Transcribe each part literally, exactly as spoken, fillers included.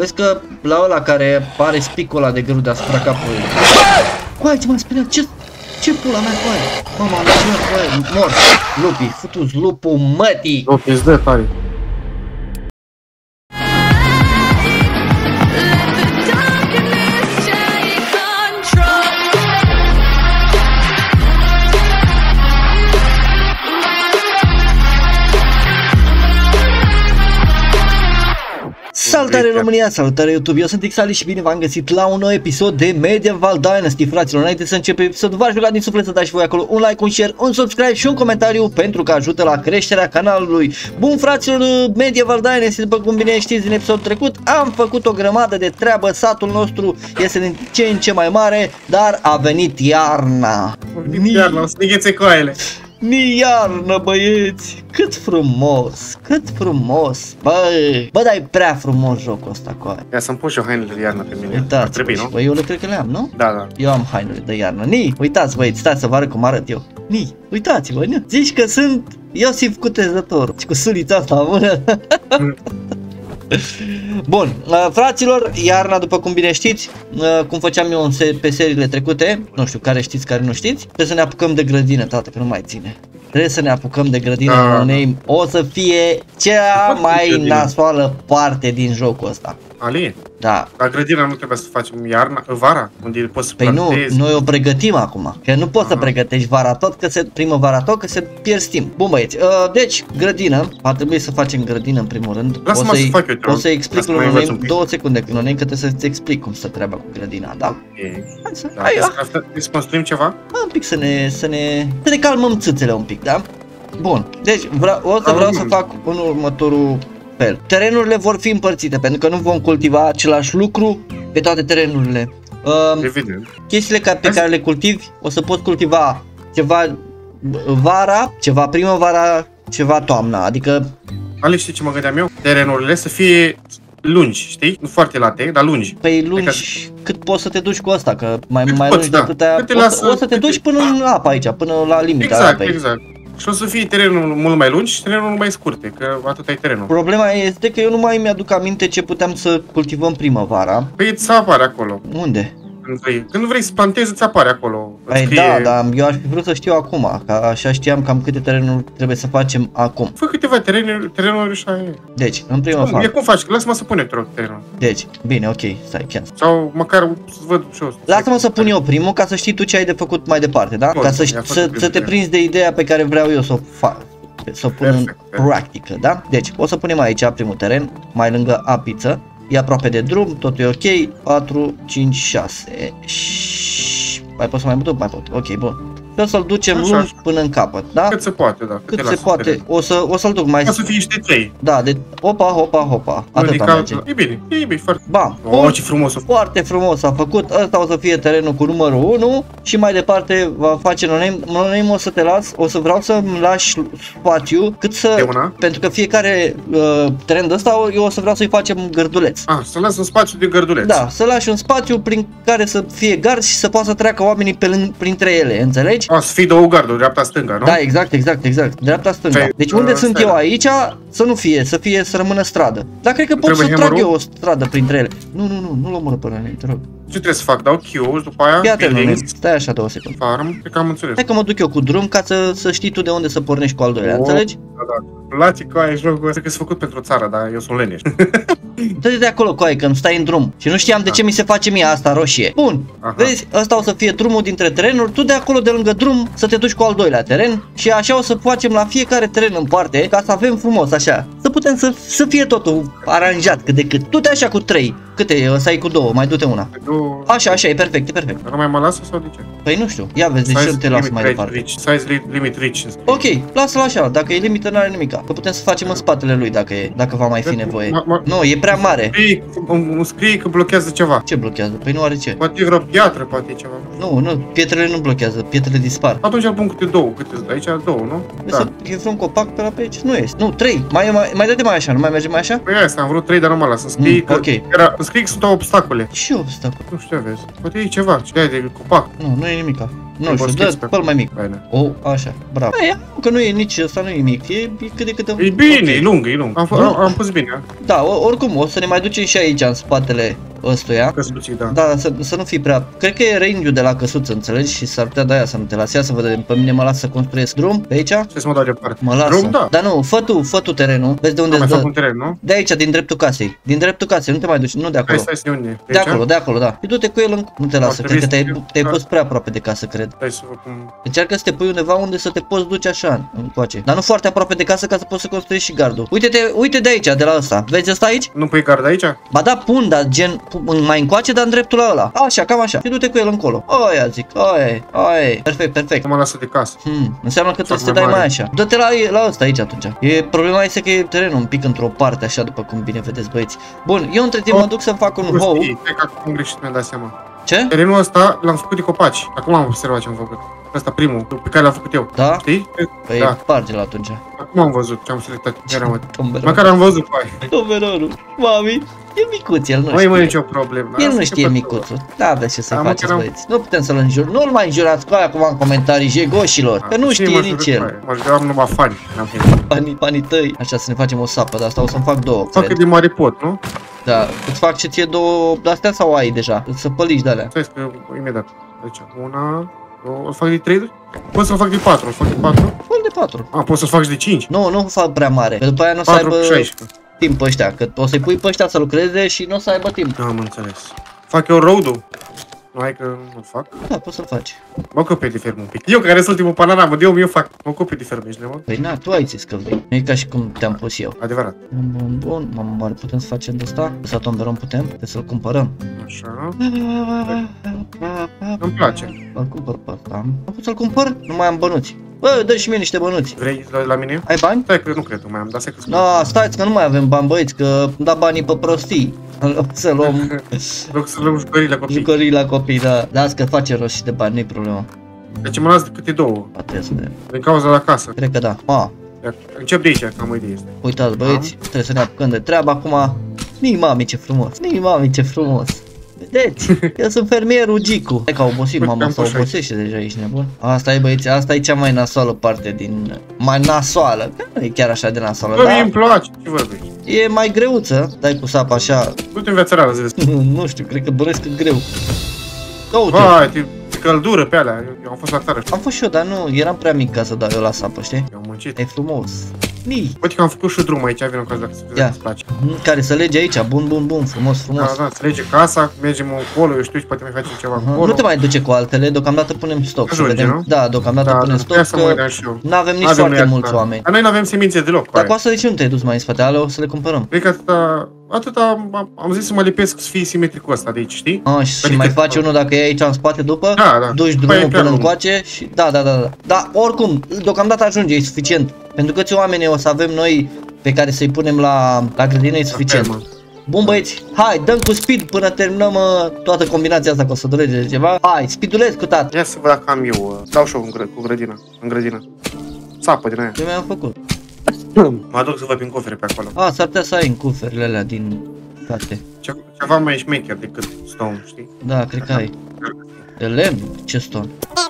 Vezi că la ăla care are spicul ăla de grâu deasupra capului. Coaie, ce m-a speriat, ce... Ce pula mea, coaie? Mama, am luat coaie, mort. Lupii, futu-ți lupul mătii. Lupii, îți dă tare. Salutare România, salutare YouTube, eu sunt Xali și bine v-am găsit la un nou episod de Medieval Dynasty, fraților. Înainte să începem episodul, v-aș ruga din suflet să dați și voi acolo un like, un share, un subscribe și un comentariu pentru că ajută la creșterea canalului. Bun, fraților, Medieval Dynasty, după cum bine știți din episodul trecut, am făcut o grămadă de treabă, satul nostru este din ce în ce mai mare, dar a venit iarna. Iarna, o să neghețe coaiele. Ni iarnă, băieți! Cât frumos! Cât frumos! Bă, bă, dar e prea frumos jocul ăsta, coaie. Ia să-mi pun și eu hainele de iarnă pe mine. Uitați, trebuie, nu? Bă, eu le cred că le am, nu? Da, da. Eu am hainele de iarnă. Ni, uitați, băieți, stați să vă arăt cum arăt eu. Ni, uitați-vă, nu? Zici că sunt Iosif Cutezător și cu sulița asta în mână. Bun, uh, fraților, iarna, după cum bine știți, uh, cum făceam eu se pe seriile trecute, nu știu care știți, care nu știți, trebuie să ne apucăm de grădină, tată, că nu mai ține. Trebuie să ne apucăm de grădină, da, no name. O să fie cea mai nasoală parte din jocul ăsta. Ali? Da. La grădina nu trebuie să facem iarna, vara, unde poți să Păi plantezi. nu, noi o pregătim acum, că nu poți să pregătești vara tot, că se, primăvara tot, că se pierzi timp. Bun, băieți, uh, deci, grădină, ar trebui să facem grădină în primul rând. Lasă-mă să fac eu, o să explic lui Noname, două secunde, că Noname, că trebuie să-ți explic cum stă treaba cu grădina, da? Okay. Hai să, da, hai, trebuie să construim ceva? Un pic să ne, să ne, să ne calmăm țâțele un pic, da? Bun, deci vreau, o să vreau să fac în următorul fel. Terenurile vor fi împărțite, pentru că nu vom cultiva același lucru pe toate terenurile. Uh, Evident. Chestiile ca, pe care le cultivi, o să poți cultiva ceva vara, ceva primăvara, ceva toamna, adică... Ali, știi ce mă gândeam eu? Terenurile să fie lungi, știi? Nu foarte late, dar lungi. Păi lungi, adică... cât poți să te duci cu asta, că mai, mai poți, lungi da. de atâtea... O, lasă, o să te duci până în apă aici, până la limita exact, apei. Exact, și o să fie terenul mult mai lungi și terenul mai scurte, că atât ai terenul. Problema este că eu nu mai mi-aduc aminte ce puteam să cultivăm primăvara. Păi îți apare acolo. Unde? Când vrei, când vrei să plantezi, îți apare acolo. Păi da, dar eu aș fi vrut să știu acum, că așa știam cam câte terenuri trebuie să facem acum. Fă câteva terenuri, terenuri și e. Deci, în primăvară. E cum faci? Lasă-mă să pun eu, te rog, terenul. Deci, bine, ok, stai, chiar. Sau măcar să văd și eu. Lasă-mă să pun eu primul, ca să știi tu ce ai de făcut mai departe, da? Ca să, să, să te prinzi de ideea pe care vreau eu să o fac, să o pun perfect, în practică, da? Deci, o să punem aici primul teren, mai lângă apiță. E aproape de drum, totul e ok. patru, cinci, șase. Mai pot să mai duc? Mai pot. Ok, bun. Și o să-l ducem așa, lung așa. Până în capăt, da? Cât se poate, da. Cât se poate. O să o să-l duc mai. O să fie niște trei. Da, de hopa, hopa, hopa. Atât am merge. E bine, e bine, foarte. Bam. Oh, ce frumos. Foarte frumos a făcut. Ăsta o să fie terenul cu numărul unu și mai departe va face Noname. Noname, o să te las, o să vreau să-mi lași spațiu cât să, pentru că fiecare uh, teren de ăsta eu o să vreau să-i facem gărduleț. Ah, să las un spațiu de gărduleț. Da, să lași un spațiu prin care să fie garzi și să poată să treacă oamenii pe printre ele, înțelegi? Ah, să fie două garduri, dreapta-stânga, nu? Da, exact, exact, exact, dreapta-stânga. Deci unde uh, sunt eu aici, să nu fie, să fie, să rămână stradă. Dar cred că pot să trag eu o stradă printre ele. Nu, nu, nu, nu l omoră pe Noname, te rog. Ce trebuie să fac? Dau Q, după aia Iată, Noname, stai așa două secunde. Farm, cred că am înțeles. Hai că mă duc eu cu drum ca să, să știi tu de unde să pornești cu al doilea, oh, înțelegi? Da, da. Place coaie jocul ăsta, că s-a făcut pentru țară, dar eu sunt leneș. Dă-te de acolo, coaie, că nu stai în drum. Și nu știam de ce mi se face mie asta roșie. Bun, aha. Vezi, ăsta o să fie drumul dintre terenuri, tu de acolo de lângă drum să te duci cu al doilea teren și așa o să facem la fiecare teren în parte, ca să avem frumos așa. Să putem să, să fie totul aranjat cât de cât. Tu te așa cu trei. Câte e? Să ai cu două, mai du-te una. Așa, așa, e perfect, e perfect. Dar nu mai mă lasă sau de ce? Păi nu știu, ia vezi, de ce nu te las mai departe. Size limit reach. Ok, lasă-l așa, dacă e limită n-are nimica. Că putem să facem în spatele lui dacă e, dacă va mai fi nevoie. Nu, e prea mare. Scrie că blochează ceva. Ce blochează? Păi nu are ce. Poate e vreo piatră, poate e ceva. Nu, nu, pietrele nu blochează, pietrele dispar. Atunci îl pun câte două, câte aici două, nu? Da. E vreun copac pe la pe aici? Nu este. Nu, trei. Mai, mai, mai dă-te mai așa, nu mai merge mai așa? Păi asta, am vrut trei, dar nu mă las. Să scrie că era, scrie că sunt obstacole. Ce obstacole? Nu știu, vezi. Poate e ceva, ce ai de copac. Nu, nu e nimica. Nu știu, dă păl mai mic. O, așa, bravo. Aia, că nu e nici ăsta, nu e mic, e cât de cât. E bine, e lung, e lung. Am, am, am pus bine. Da, oricum, o să ne mai ducem și aici aici în spatele ăstuia. Căsuții, da. Da, să, să nu fii prea... Cred că e range-ul de la căsuță, înțelegi? Și s-ar putea de aia să nu te lase. Ia să vedem, pe mine mă lasă să construiesc drum pe aici? Ce să mă dau departe? Mă lasă. Drum, da. Dar nu, fă tu, fă tu terenul. Vezi de unde Am mai îți dă. fac un teren, nu? De aici, din dreptul casei. Din dreptul casei, nu te mai duci, nu de acolo. Hai, stai, unde? De, De, de acolo, de acolo, da. Și du-te cu el, în... nu te lasă. Ar Cred că trebui te-ai să- te-ai da. pus prea aproape de casă, cred. Hai să văd cum... Încearcă să te pui undeva unde să te poți duce așa, încoace. Dar nu foarte aproape de casă ca să poți să construiești și gardul. Uite-te, uite de aici, de la ăsta. Vezi ăsta aici? Nu pui gard aici? Ba da, pun, dar gen pu- mai încoace, dar în dreptul la ăla. Așa, cam așa. Și du-te cu el încolo. Aia zic, aia e, aia e. Perfect, perfect. Nu mă lasă de casă. Hmm, înseamnă că trebuie să te mai dai mai mare. așa. Dă-te la, la ăsta aici atunci. E, problema este că e terenul un pic într-o parte așa, după cum bine vedeți, băieți. Bun, eu între timp mă duc să-mi fac un Nu hou. știi, cred că acum greșit mi-am dat seama. Ce? Terenul ăsta l-am făcut de copaci. Acum am observat ce am făcut. Ăsta primul, pe care l-am făcut eu. Da? Știi? Păi Da. sparge-l atunci. Acum am văzut ce am selectat. Era, mă. Tomberonul. Măcar am văzut, pai. Tomberonul. Mami, e micuț, el nu Nu e mă știe. nicio problemă. El Asta nu e știe pe micuțul. Da, aveți ce să Da, faceți, măcar am- băieți. Nu putem să-l înjur. Nu-l mai înjurați cu aia acum în comentarii, jegoșilor. Că nu Cine știe mă nici judecă, el. pai? Mă judeam numai fani. N-am venit. Panii, panii tăi. Așa, să ne facem o sapă, dar asta o să-mi fac două, Fac cred. de mare pot, nu? Da, îți fac și ție două de-astea sau ai deja? Să păliși de-alea. Stai că imediat. Deci, una, două, îl fac de trei? Pot să-l fac de patru, îl fac de patru? Fă de patru. A, pot să-l fac și de cinci. Nu, nu fac prea mare, că după aia nu o să patru aibă cu șaisprezece. timp pe ăștia, că o să-i pui pe ăștia să lucreze și nu o să aibă timp. Da, am înțeles. Fac eu road-ul? Nu, hai că nu fac. Da, poți să-l faci. Mă ocup eu de fermă un pic. Eu care sunt ultimul panorama, de eu, eu fac. Mă ocup eu de fermă, ești nebun? Păi na, tu ai zis că vrei. Nu e ca și cum te-am pus eu. Adevărat. Bun, bun, bun. Mamă, oare putem să facem de asta? Să tomberon putem? Trebuie să-l cumpărăm. Așa. Îmi place. Îl cumpăr pe ăsta. Am putut să-l cumpăr? Nu mai am bănuți. Bă, dă și mie niște bănuți. Vrei la, la mine? Ai bani? Stai că nu cred că mai am, dar stai că No, stați că nu mai avem bani, băieți, că am dat banii pe prostii. Să luăm Loc să luăm jucării la copii. jucării la copii, da. Las că face rost și de bani, nu-i problemă. Deci mă las de câte două. Ba, trebuie să vedem. Din cauza la casă. Cred că da. A, Iar încep de aici, cam o idee este. uitați, băieți, trebuie să ne apucăm de treabă acum. Nii, mami, ce frumos. Nii, mami, ce frumos. Vedeți? Eu sunt fermierul Gicu. Hai că a obosit Uite, mama, am să pus obosește deja, ești nebun. Asta e, băieți, asta e cea mai nasoală parte din... Mai nasoală, că nu e chiar așa de nasoală, Bă, mie dar îmi place, ce vorbești? e mai greuță. Dai cu sapa așa. Du-te în viața reală, să vezi. Nu știu, cred că bănesc că greu. Că uite, Vai, te te căldură pe alea. Eu, eu am fost la țară. am fost și eu, dar nu, eram prea mic ca să dau eu la sapă, știi? Eu am muncit. E frumos. Nii. Uite că am făcut și drum aici, vin în caz dacă Ia. îți place. Mhm, care să lege aici, bun, bun, bun, frumos, Da, frumos. da, să lege casa, mergem încolo, eu știu și poate mai facem ceva Aha, acolo. Nu te mai duce cu altele, deocamdată punem stop, să Ajunge, vedem. nu? Da, deocamdată da, punem da, stop, ia să mă că gândeam și eu. nu avem nici N-avem foarte noi mulți asta. oameni. Dar noi nu avem semințe deloc. Dar aia. cu asta de ce nu te-ai dus mai în spate? Ale, o să le cumpărăm. Cred că atâta, atâta am, am zis să mă lipesc să fie simetricul ăsta de aici, știi? Ah, și, și Adică- mai faci unul dacă e aici în spate după? Da, da. Duci După drumul aia e până chiar încoace și... Da, da, da, da. Dar oricum, deocamdată ajunge, e suficient. Pentru că ți oamenii o să avem noi pe care să-i punem la, la grădină, e suficient. fermă. Bun, băieți, hai, dăm cu speed până terminăm uh, toată combinația asta, că o să dureze ceva. Hai, speedulesc cu tata. Ia să văd dacă am eu, uh, dau și eu în gră, cu grădina, în grădină. Sapă din aia. Ce mi-am făcut? Mă aduc să văd prin cofre pe acolo. A, s-ar putea să ai în cuferele alea din carte. Ce, ceva mai șmecher decât stone, știi? Da, cred că ai. De lemn? Ce stone?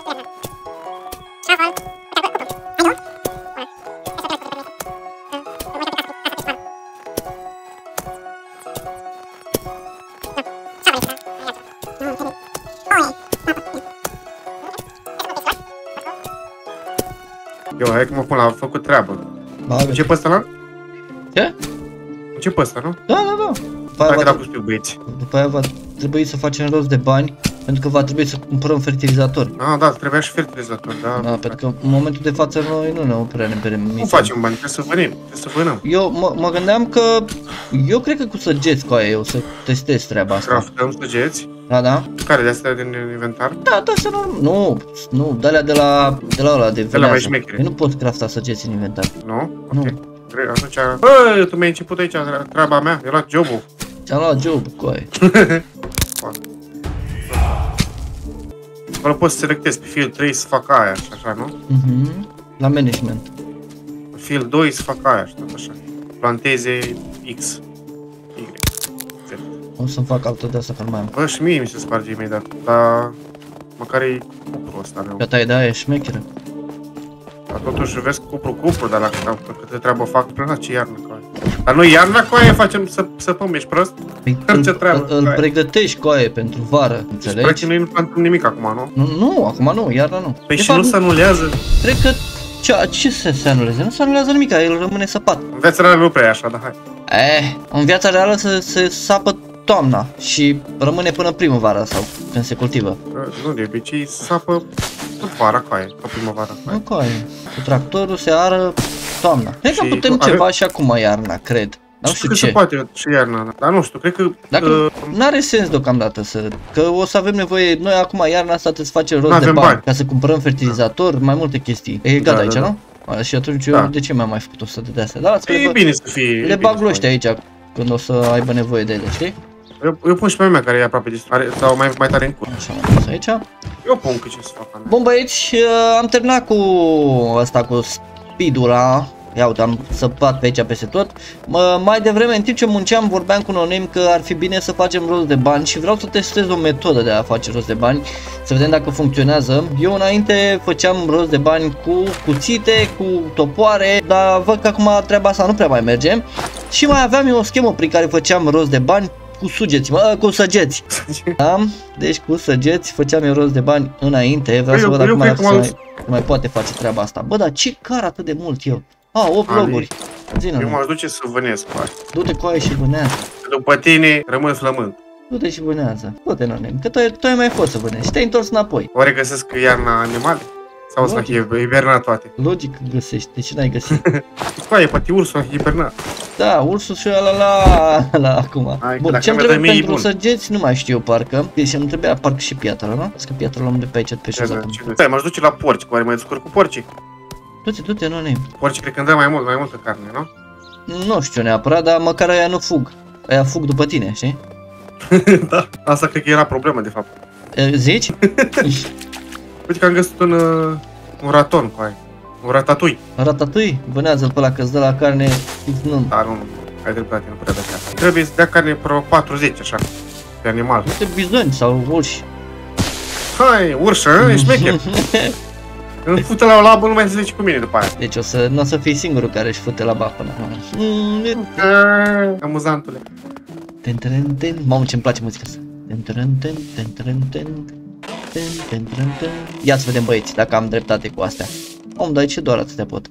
Eu, hai că mă pun la făcut treabă. Bagă. Încep ăsta, la? Ce? Încep ăsta, nu? Da, da, da. După aia, Dacă va, l-a pus pe băieți. după aia va trebui să facem rost de bani, pentru că va trebui să cumpărăm fertilizatori. Ah, da, trebuia și fertilizator, da. Da, pentru că în momentul de față noi nu ne prea ne permitem. Nu facem bani, trebuie să vânem, trebuie să vânăm. Eu mă, mă gândeam că, eu cred că cu săgeți cu aia eu să testez treaba asta. Craftăm săgeți. Da, da? Care de astea din inventar? Da, da, să normal. Nu, nu, de-alea de la, de la ăla, de De la mai velează. șmechere. Eu nu pot crafta săgeți în inventar. Nu? Nu. Ok. Gre- Atunci, bă, tu mi-ai început aici treaba mea, eu luat jobul. Ți-am luat job cu aia. Acolo poți să selectezi pe field trei să fac aia și așa, nu? Mhm. La management. Pe field doi să fac aia și tot așa. Planteze X. Y. Z. O să-mi fac altă de asta că nu mai am. Bă, și mie mi se sparge imediat, dar măcar e cupru ăsta meu. Gata, e de aia, e șmecheră. Dar totuși vezi cupru, cupru, dar la câtă, câtă treabă fac până la ce iarnă, că Dar noi iarna cu aia facem să săpăm, ești prost? Păi, Ce îl, treabă, îl hai. pregătești coaie pentru vară, Deci, înțelegi? practic, noi nu plantăm nimic acum, nu? Nu, nu, acum nu, iarna nu. Păi De și fapt, nu se anulează. cred că ce, ce să se anuleze? Nu se anulează nimic, el rămâne săpat. În viața reală nu prea e așa, dar hai. Eh, în viața reală se, se sapă toamna și rămâne până primăvara sau când se cultivă. Nu, de obicei sapă tot vara cu aia, tot primăvara cu Nu aia. coaie, cu tractorul se ară toamna. Cred că Și putem nu, ceva avem- și acum iarna, cred. Nu știu că se ce. poate și iarna, dar nu știu, cred că... Dacă uh, n-are sens deocamdată să, că o să avem nevoie, noi acum iarna asta trebuie să facem rost de N-avem bani, bani. ca să cumpărăm fertilizator, mai multe chestii. E gata Da, aici, da, da. nu? A, și atunci Da. eu de ce mi-am mai făcut o sută de astea? Da, las că e le, bă- bine să fie... e le bine bag să loște fie. aici când o să aibă nevoie de ele, știi? Eu, eu pun și pe a mea care e aproape de... Are, sau mai, mai tare în cur. Așa, am pus aici. Eu pun că ce să fac a mea. Bun băieți, uh, am terminat cu asta, cu speed-ul ăla. Ia uite, am săpat pe aici peste tot. Mă, mai devreme, în timp ce munceam, vorbeam cu Nonim că ar fi bine să facem rost de bani și vreau să testez o metodă de a face rost de bani, să vedem dacă funcționează. Eu înainte făceam rost de bani cu cuțite, cu topoare, dar văd că acum treaba asta nu prea mai merge. Și mai aveam eu o schemă prin care făceam rost de bani cu sugeți, mă, cu săgeți. Da? Deci cu săgeți făceam eu rost de bani înainte, vreau Eu- să văd eu acum cred dacă că se m-am mai, mai poate face treaba asta. Bă, dar ce car atât de mult eu? A, opt Ali, loguri. Zi-ne, Eu m-aș duce să vânesc cu aia. du-te cu aia și vânează. După tine rămân flământ. Du-te și vânează. Du-te, Nonim, că tu, ai- tu ai mai fost să vânezi și te-ai întors înapoi. Oare găsesc iarna animale? Sau să Logic. fie hibernat toate? Logic că găsești, de ce n-ai găsit? Cu aia, poate ursul a hibernat. Da, ursul și ăla la, la acum. Hai, că Bun, dacă ce-mi mi-a dat trebuie mie, e pentru bun. săgeți, nu mai știu parcă. Deci îmi trebuia parcă și piatră, nu? Că piatră luăm de pe aici, de pe jos. acum. Păi, m-aș duce la porci, cu oare mai descurc cu porcii? Du-te, du-te, Nonim. Porcii cred că îmi dă mai mult, mai multă carne, nu? Nu știu neapărat, dar măcar aia nu fug. Aia fug după tine, știi? Da, asta cred că era problema de fapt. E, Zici? Uite că am găsit un, uh, un raton cu aia. Un ratatui. Ratatui, vânează-l pe ăla că-ți dă la carne. Nu, Dar nu, ai dreptate, nu putea da carne. Trebuie să dea carne vreo patruzeci, așa, pe animal. uite bizoni sau urși. Hai, urșă, ești șmecher. Îmi fute la o labă, nu mai se zice cu mine după aia. Deci o să, nu o să fii singurul care își fute la bap până acum. Mm, Ah, amuzantule. ten, ten, ten. Mamă, ce-mi place muzica asta. Ten, ten, ten, ten, ten, ten. Ten, ten, ten, ten. Ia să vedem băieți, dacă am dreptate cu astea. Om, dar ce doar atâtea pot.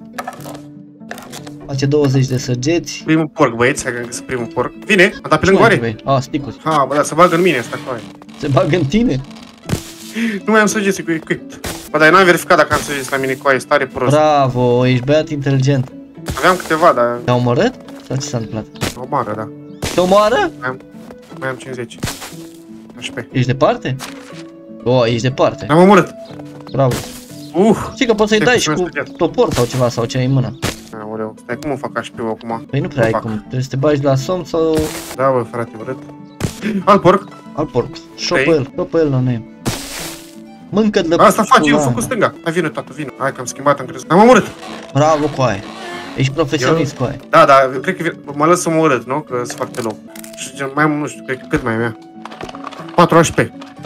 Face douăzeci de săgeți. Primul porc, băieți, hai că am găsit primul porc. Vine, a dat pe Ce lângă mai oare? trebuie? Ah, sticuri. Ha, bă, da, să bagă în mine asta cu aia. Se bagă în tine. Nu mai am săgeți cu equipt. Bă, dar eu n-am verificat dacă am săgeți la mine cu aia, stare prost. Bravo, ești băiat inteligent. Aveam câteva, dar Te-au omorât? Sau ce s-a întâmplat? o mară, da. Te omoară? Mai am cincizeci. paisprezece. Ești departe? O, ești departe. L-am omorât. Bravo. Uh! Știi că poți să-i Ce dai și cu cu săgeat? topor sau ceva, sau ce ai în mână. Aoleu, stai, cum o fac H P-ul acum? Păi nu prea ai fac. cum, trebuie să te bagi la somn sau Da, bă, frate, urât. Alt porc. al porc. Șo pe Trei. el, șo pe el, Nonim. Mâncă-l de Asta face, eu pula am făcut mea. stânga. Hai, vină, tată, vină. Hai că am schimbat, am crezut. Am omorât. Bravo cu aia. Ești profesionist cu aia. Da, da, cred că vin- mă lăs să mă urât, nu? Că să fac pe loc. Și gen, mai am, nu știu, cred că cât mai am patru H P.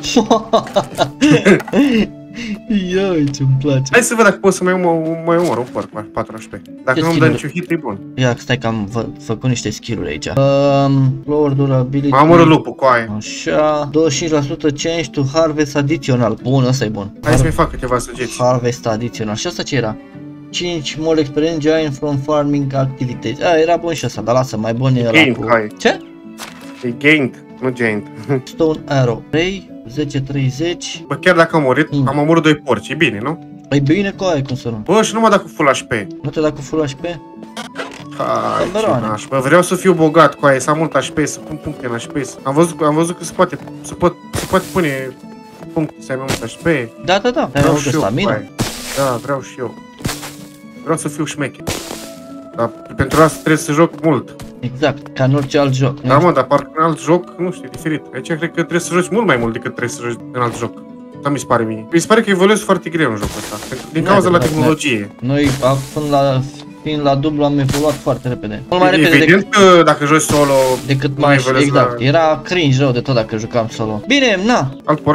Ia, ce-mi place. Hai să văd dacă pot să mai omor, mai omor un porc cu patru H P. Dacă Ce nu-mi dă skill-uri? niciun hit, e bun. Ia, stai că am fă- făcut niște skill-uri aici. Um, floor durability. M-am omorât lupul cu aia. Așa, douăzeci și cinci la sută change to harvest adițional. Bun, ăsta e bun. Hai să-mi fac câteva săgeți. Harvest adițional. Și asta ce era? cinci more experience gain from farming activities. A, era bun și asta, dar lasă, mai bun e ăla Gained, cu... hai. Ce? E gained, nu gained. Stone arrow. trei, zece, treizeci. Bă, chiar dacă am omorât, Mm. am omorât doi porci, e bine, nu? Păi bine cu aia, cum să nu? Bă, și nu mă dă cu full H P. Nu te da cu full H P? Hai, ce Cămeroane. naș. Bă, vreau să fiu bogat cu aia, să am mult H P, să pun puncte în H P. să- Am văzut, am văzut că se poate, se, pot, se poate pune puncte să ai mai mult H P. Da, da, da. Ai mai Vreau multă și eu cu stamină? aia. Da, vreau și eu. Vreau să fiu șmecher. Dar pentru asta trebuie să joc mult. Exact, ca în orice alt joc. Da, mă, dar parcă în alt joc, nu știu, e diferit. Aici cred că trebuie să joci mult mai mult decât trebuie să joci în alt joc. Asta mi se pare mie. Mi se pare că evoluezi foarte greu în jocul ăsta. Pentru- Din Da, cauza la da, tehnologie. Noi, până la, fiind la dublu, am evoluat foarte repede. Mult mai repede Evident decât, că dacă joci solo, decât nu mai evoluezi exact. la- Era cringe rău de tot dacă jucam solo. Bine, na. alt porc,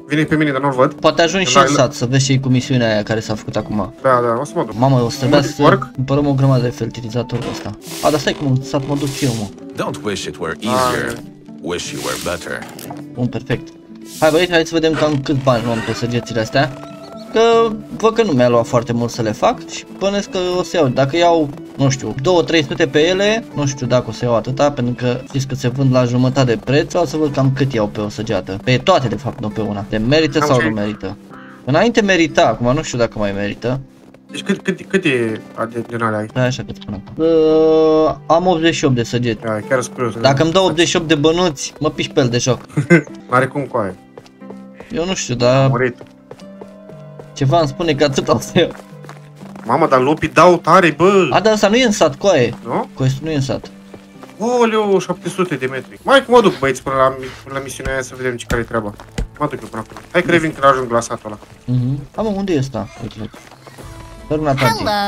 vine pe mine, dar nu-l văd. Poate ajungi și în sat să vezi și cu misiunea aia care s-a făcut acum. Da, da, o să mă duc. Mamă, o să trebuia să cumpărăm o grămadă de fertilizator ăsta. A, dar stai că în sat mă duc și eu, mă. Don't wish it were easier. Wish you were better. Bun, perfect. Hai băieți, hai să vedem cam cât bani luăm pe săgețile astea. Că văd că nu mi-a luat foarte mult să le fac și bănesc că o să iau. Dacă iau, nu știu, două trei sute pe ele, nu știu dacă o să iau atâta, pentru că știți că se vând la jumătate de preț, o să văd cam cât iau pe o săgeată. Pe toate, de fapt, nu pe una. De merită sau nu merită? Înainte merita, acum nu știu dacă mai merită. Deci cât, cât, cât e din alea ai? Da, așa cât spun acum. Uh, am optzeci și opt de săgeți. Da, chiar sunt curios. Dacă îmi dau optzeci și opt de bănuți, mă piși pe el de joc. N-are cum cu aia. Eu nu știu, dar Murit. ceva îmi spune că atât o să iau. Mamă, dar lupii dau tare, bă! A, dar asta nu e în sat, coaie. Nu? Coaie, nu e în sat. Oleu, șapte sute de metri. Mai că mă duc, băieți, până la, până la misiunea aia să vedem ce care e treaba. Mă duc eu până acolo. Hai că revin când ajung la satul ăla. Mhm. Am mă, unde e ăsta? Uite-l. Doar una tanti. Hello.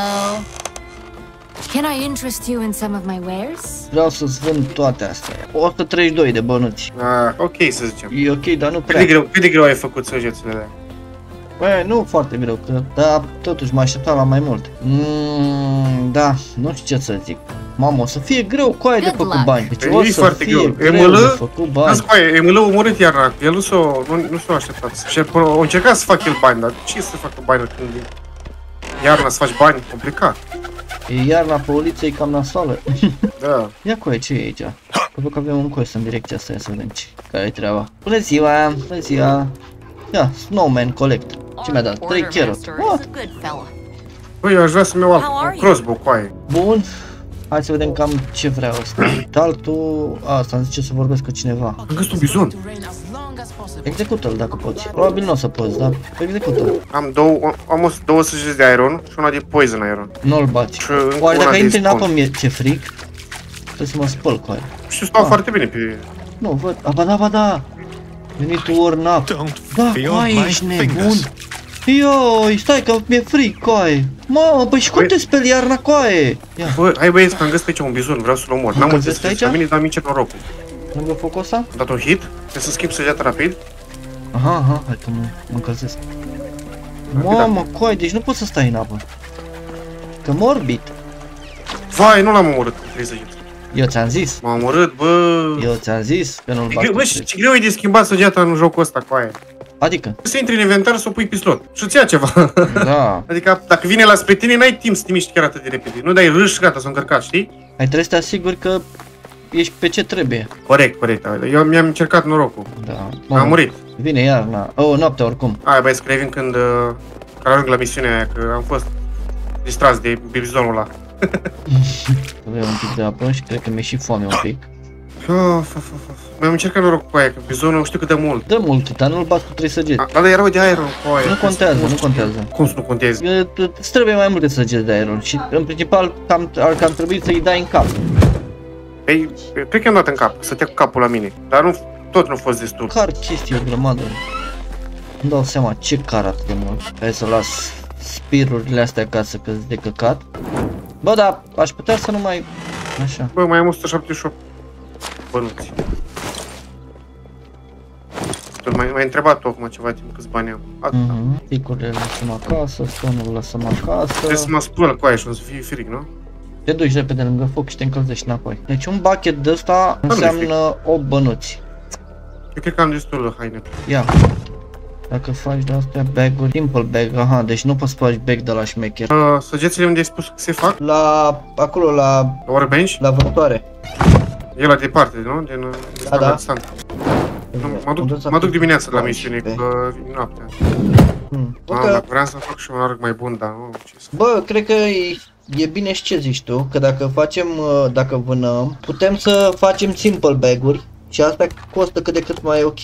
Can I interest you in some of my wares? Vreau să-ți vând toate astea. o sută treizeci și doi de bănuți. Ah, ok să zicem. E ok, dar nu Cât de prea. greu, cât de greu ai făcut săgețile alea? Bă, nu foarte greu, că, dar totuși mă așteptam la mai mult. Mm, da, nu știu ce să zic. Mamă, o să fie greu coaie de Good făcut luck. bani. Deci E o să foarte fie greu. greu E mălă? de făcut bani. Asta cu aia, E M L-ul omorât iarna, el nu s-a nu, nu s-a așteptat. Și o încercat să facă el bani, dar ce să facă bani când e iarna să faci bani? Complicat. E iarna pe uliță, e cam nasoală. Da. Ia coaie, ce e aici? Că văd că avem un quest în direcția asta, ia să vedem ce, care e treaba. Bună ziua, bună ziua. Ia, Snowman Collect. Ce mi-a dat? trei carrot. Oh, Băi, eu aș vrea să-mi iau alt, un crossbow cu aia. bun. Hai să vedem cam ce vreau ăsta. Altul, asta îmi zice să vorbesc cu cineva. Am găsit un bizon. Execută-l dacă poți. Probabil nu o să poți, dar execută-l. Am două, am o- două săgeți de iron și una de poison iron. Nu-l bați. Și încă Oare una dacă de intri în spawn. apă mi-e ce fric? Trebuie să mă spăl cu aia. Și stau Ah. foarte bine pe... Nu, văd. A, ba da, ba da. You need to warm up. Da, coaie, ești nebun. Ioi, stai că mi-e fric, coaie. Mamă, păi și cum Băi- te speli iarna, coaie? Ia, Bă, hai băieți, că am găsit aici un bizon, vreau să-l omor. N-am multe găsit săgeți aici? la mine, dar am mici norocul. lângă focul ăsta? Am dat un hit, trebuie să schimb săgeata rapid. Aha, aha, hai că mă, mă încălzesc. Mamă, coaie, deci nu poți să stai în apă. Că morbid. Vai, nu l-am omorât cu trei săgeți. Eu ți-am zis. M-am omorât, bă. Eu ți-am zis că nu-l E bag greu, cu bă, trei. și ce greu e de schimbat săgeata în jocul ăsta cu aia. Adică? Să intri în inventar să o pui pe slot și îți ia ceva. Da. Adică dacă vine la spre tine, n-ai timp să te miști chiar atât de repede. Nu dai râș, gata, s-a încărcat, știi? Ai trebuie să te asiguri că ești pe ce trebuie. Corect, corect. Eu mi-am încercat norocul. Da. Am murit. Vine iarna. Oh, noaptea oricum. Aia, băi, scrie când, uh, când ajung la misiunea aia, că am fost distras de bizonul ăla. Avem un pic de apă și cred că mi-e și foame un pic. Of, of, of, of. Mi-am încercat noroc cu aia, că bizonul nu știu cât de mult. Dă mult, dar nu-l bați cu trei săgeți. A, dar erau de iron cu aia. Nu contează, nu contează. Cum să nu contezi? E, Îți trebuie mai multe săgeți de aeron și în principal cam, ar cam trebui să-i dai în cap. Păi, cred că am dat în cap, să te cu capul la mine. Dar nu, tot nu a fost destul. Car chestii o grămadă. Nu dau seama ce car atât de mult. Hai să las spirurile astea acasă că de căcat. Bă, dar aș putea să nu mai... Așa. Bă, mai am o sută șaptezeci și opt bănuți. Tu mai, mai întrebat tu acum ceva timp câți bani am. Atâta. Mhm. Picurile le lăsăm acasă, stonul îl lăsăm acasă. Trebuie să mă spăl cu aia și o să fie frig, nu? Te duci repede lângă foc și te încălzești înapoi. Deci un bucket de ăsta înseamnă opt bănuți. Eu cred că am destul haine. Ia. Dacă faci de astea bag-uri, simple bag, aha, deci nu poți să faci bag de la șmecher. Uh, săgețile unde ai spus că se fac? La, acolo, la, La Workbench? la vânătoare. E la departe, nu? Din, Da, da. distant. Nu, mă duc, mă duc dimineața la misiune, că vin noaptea. Hmm. Bă, Mamă, că, dacă vreau să fac și un arc mai bun, dar nu, ce să fac. bă, cred că e, e bine și ce zici tu, că dacă facem, uh, dacă vânăm, putem să facem simple bag-uri și asta costă cât de cât mai ok.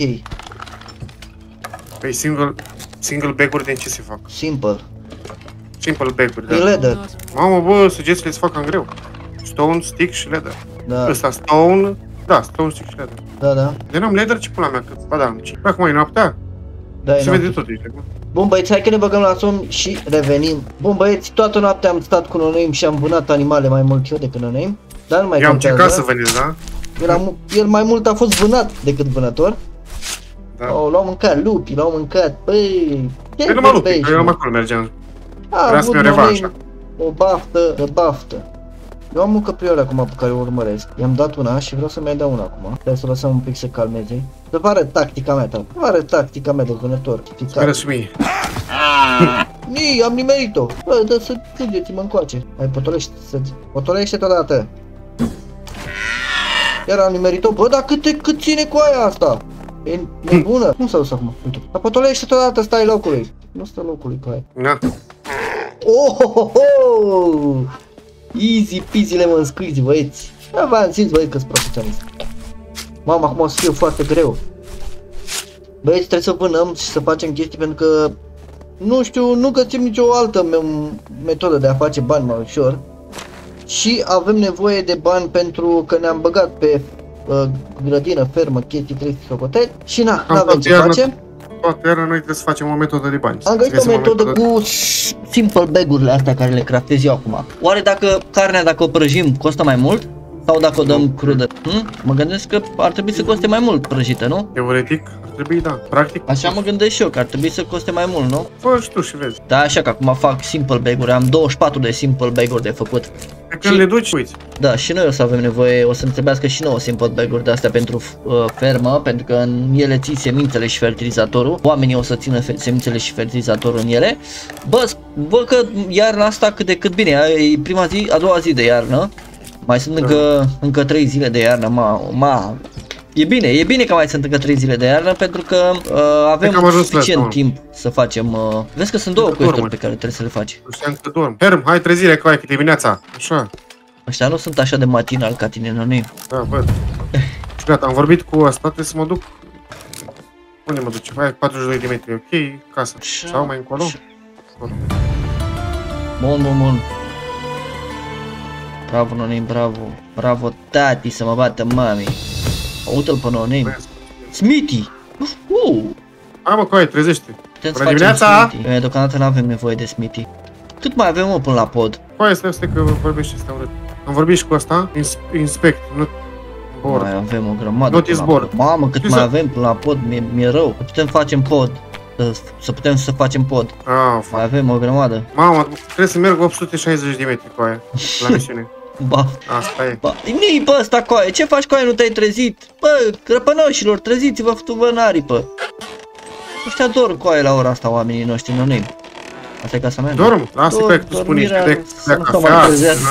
Păi single, single bag-uri din ce se fac? Simple. Simple bag-uri, E da. leather. Mamă, bă, săgețile se fac în greu. Stone, stick și leather. Da, Ăsta, stone, da, stone, stick și leather. da, da. De n-am leather, ce pula mea, că, ba da, am ce. Bă, acum e noaptea, Da, e se vede noapte. tot aici. Bun băieți, hai că ne băgăm la somn și revenim. Bun băieți, toată noaptea am stat cu no-name și am vânat animale mai mult eu decât no-name. Dar nu mai Eu am contează. încercat să vânez, da? El, am, el mai mult a fost vânat decât vânător. Da. Oh, l-au mâncat lupii, l-au mâncat, băi... Ce Păi nu mă lupi, vorbești, că eu am mă? acolo mergeam. A Vrea să avut mi-o No-Name revanșă. o baftă, de baftă. Eu am un căpriol acum pe care o urmăresc. I-am dat una și vreau să mai dau una acum. Trebuie să o lăsăm un pic să calmeze. Să vă arăt tactica mea, tata. Vă arăt tactica mea de vânător. Care și mie. Nii, am nimerit-o. Bă, dă să trăgeți-mă încoace. Hai, potolește, să potolește odată. Iar am nimerit-o. Bă, dar cât, cât ține cu aia asta? E nebună. Nu s-a dus acum, uite. Dar potolește odată, stai locului. Nu stă locului cu aia. Na. Oh, ho, ho, ho! Easy peasy lemon squeezy, băieți. V-am zis, băieți, că-s profesionist. Mamă, acum o să fie foarte greu. Băieți, trebuie să vânăm și să facem chestii pentru că nu știu, nu găsim nicio altă me metodă de a face bani mai ușor. Și avem nevoie de bani pentru că ne-am băgat pe uh, grădină, fermă, chestii, chestii, socoteli. Și na, Am n-avem ce iarnă- facem. Toată iarna noi trebuie să facem o metodă de bani. Am Să găsit o găsim metodă cu simple bag-urile astea care le craftez eu acum. Oare dacă carnea, dacă o prăjim, costă mai mult? Sau dacă o dăm crudă? Hm? Mă gândesc că ar trebui să coste mai mult prăjită, nu? Teoretic, ar trebui, da. Practic, Așa mă gândesc și eu, că ar trebui să coste mai mult, nu? fă și tu și vezi. Da, așa că acum fac simple bag-uri, am douăzeci și patru de simple bag-uri de făcut. Pe când Și- le duci, uiți. Da, și noi o să avem nevoie, o să ne trebuiască și nouă simple bag-uri de astea pentru uh, fermă, pentru că în ele ții semințele și fertilizatorul. Oamenii o să țină fe- semințele și fertilizatorul în ele. Bă, văd că iarna asta cât de cât bine, e prima zi, a doua zi de iarnă. Mai sunt încă, încă trei zile de iarnă, ma, ma. E bine, e bine că mai sunt încă trei zile de iarnă pentru că uh, avem Cred că am ajuns la suficient asta, timp să facem. Uh, vezi că sunt două Cred că dorm, quest-uri pe care trebuie să le faci. Nu știam că dorm. Herm, hai trezire, că ai câte dimineața. Așa. Ăștia nu sunt așa de matinal ca tine, nu ne? Da, văd. Și gata, am vorbit cu asta, trebuie să mă duc. Unde mă duce? Hai, patruzeci și doi de metri, ok, casă. Sau mai încolo? Acolo. Bun, bun, bun. Bravo, Nonim, bravo. Bravo, tati, să mă bată mami. Uite-l pe Nonim. Băiesc. Smithy! Uh, Hai mă, coi, trezește. putem să Bună facem dimineața! Smithy. Eh, Deocamdată nu avem nevoie de Smithy. Cât mai avem, mă, până la pod? Coi, stai, stai că vorbește ăsta urât. Am vorbit și cu asta. Ins inspect, nu board. Mai avem o grămadă Notice până la board. pod. Mamă, cât Și mai să- avem până la pod, mi-e mi rău. Să putem facem pod. Să, să putem să facem pod. Ah, Mai fac. avem o grămadă. Mamă, trebuie să merg opt sute șaizeci de metri cu aia, la misiune. Ba, Asta e. ba, nii pe ăsta, coaie, ce faci, coaie, nu te-ai trezit? Bă, crăpănoșilor, treziți-vă, fătu-vă în aripă. Ăștia dorm, coaie, la ora asta, oamenii noștri, nu ne. Asta e casa mea? Dorm, lasă Dorm, pe tu spune dormirea de, să de nu s-o mai cafea. trezească.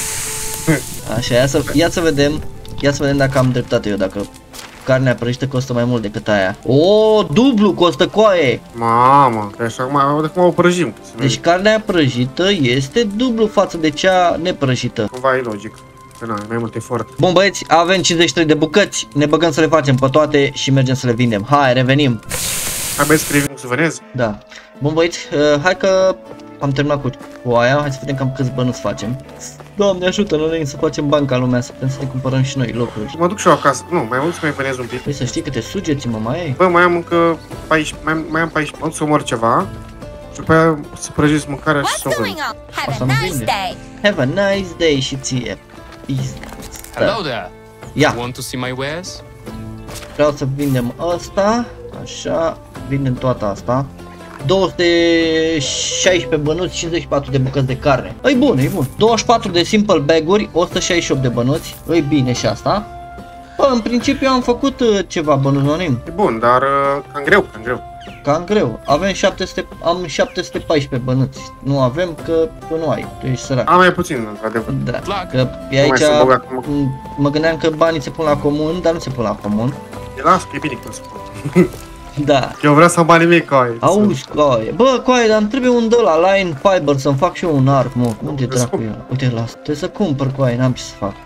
Așa, ia să, ia să vedem, ia să vedem dacă am dreptate eu, dacă carnea prăjită costă mai mult decât aia. O, dublu costă, coaie! Mamă, că așa acum, acum o prăjim. Să Deci deci, carnea prăjită este dublu față de cea neprăjită. cumva e logic. Că na, mai mult efort. Bun, băieți, avem cincizeci și trei de bucăți, ne băgăm să le facem pe toate și mergem să le vindem. Hai, revenim. Hai băieți, scrivim să vânez. Da. Bun, băieți, uh, hai că am terminat cu, cu aia, hai să vedem cam câți bănuți facem. Doamne ajută, noi să facem bani ca lumea, să putem să ne cumpărăm și noi locuri. Mă duc și eu acasă. Nu, mai mult să mai vânez un pic. Păi să știi câte sugeți, mă, mai ai? Bă, mai am încă paisprezece, mai, am- mai am paisprezece. Mă duc să omor ceva. Și după aia să prăjesc mâncarea și să o What's vând. going on? Have Asta a nu nice vinde. day. Have a nice day și ție. Peace. Hello there. Ia, Want to see my wares? vreau să vindem asta, așa, vindem toată asta. două sute șaisprezece bănuți, cincizeci și patru de bucăți de carne. E bun, e bun. douăzeci și patru de simple bag-uri, o sută șaizeci și opt de bănuți. E bine și asta. Bă, în principiu am făcut uh, ceva bănuți anonim. E bun, dar uh, cam greu, cam greu. Cam greu. Avem șapte sute, am șapte sute paisprezece bănuți. Nu avem că tu nu ai, tu ești sărac. Am mai puțin, într-adevăr. Da, Plac. că e Nu aici, mai sunt bogat, mă. m- mă gândeam că banii se pun la comun, dar nu se pun la comun. E las, că e bine că nu se poate. Da. Eu vreau să am banii mei ca aia. Auzi, coaie. Bă, coaie, dar îmi trebuie un de la Line Fiber să-mi fac și eu un arc, mă. Unde Trebuie să dracu e? Uite, las. Trebuie să cumpăr, coaie, n-am ce să fac.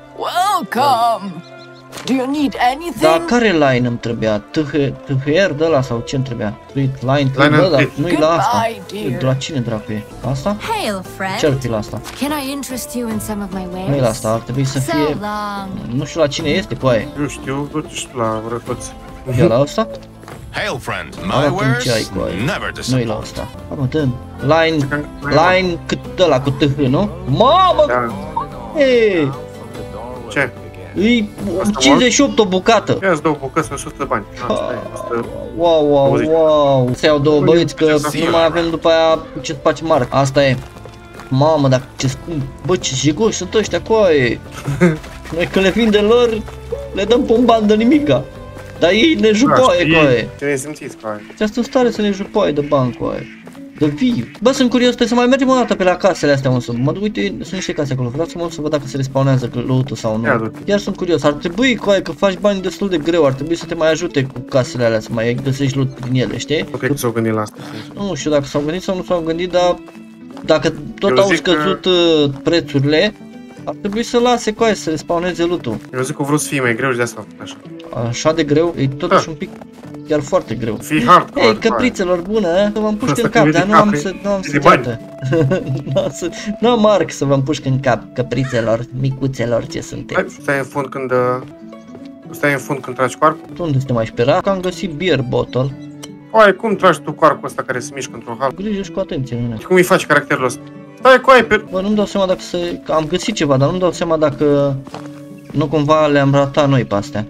Welcome. Do you need anything? Dar care line îmi trebuia? T H R de la sau ce îmi trebuia? Street Line, Line bă, and dar Street. nu-i la asta. Goodbye, dear. De la cine dracu e? Asta? Hail, Ce ar friend. fi la asta? Can I interest you in some of my wares? Nu-i la asta, ar trebui să So fie... long. Nu știu la cine este, coaie. Eu știu, du-te și tu la răpăți. E la asta? Hail, friend. Am My atunci wares ce ai, coaie. never Nu-i la disappoint. asta. Hai mă, dă Line... Line. Line cât de la cu T H, nu? Mamă! Da. Ei! Ce? E cincizeci și opt o bucată. Ia-ți două bucăți, o sută de bani. Na, stai, o sută. Wow, wow, douăzeci. wow. Să iau două băieți că nu mai avem după aia ce să facem marc. Asta e. Mamă, dar ce scump. Bă, ce jigoși sunt ăștia, coaie. Noi că le vindem lor, le dăm pe un ban de nimica. Dar ei ne jupoaie, coaie. Ce ne simțiți, coaie? Ăștia sunt stare să ne jupoaie de bani, coaie. De viu. Bă, sunt curios, trebuie să mai mergem o dată pe la casele astea, mă, să mă duc, uite, sunt niște case acolo, vreau să mă duc să văd dacă se respawnează loot-ul sau nu. Ia du-te. Chiar sunt curios, ar trebui, coaie, că faci bani destul de greu, ar trebui să te mai ajute cu casele alea, să mai găsești loot din ele, știi? Nu cred că s-au gândit la asta. Nu știu dacă s-au gândit sau nu s-au gândit, dar dacă tot Eu au zic că- scăzut uh, prețurile, ar trebui să lase, coaie, să respawneze loot-ul. Eu zic că vreau să fie mai greu și de asta așa. Așa de greu, e totuși Da. un pic, chiar foarte greu. Fii hardcore. Ei, căprițelor bună, eh? Să vă împușc Asta în cap, că dar vede nu am capre, să, nu am de bani. săgeată. Nu am să, nu am arc să vă împușc în cap, căprițelor, micuțelor ce sunteți. Hai, stai în fund când... uh, Stai în fund când tragi cu arcul. Unde să te mai spera? Că am găsit beer bottle. Oaie, cum tragi tu cu arcul ăsta care se mișcă într-un hal? Grijă și cu atenție, nene. Și cum îi faci caracterul ăsta? Stai cu aia pe... Bă, nu-mi dau seama dacă se... că am găsit ceva, dar nu-mi dau seama dacă... Nu cumva le-am ratat noi pe astea.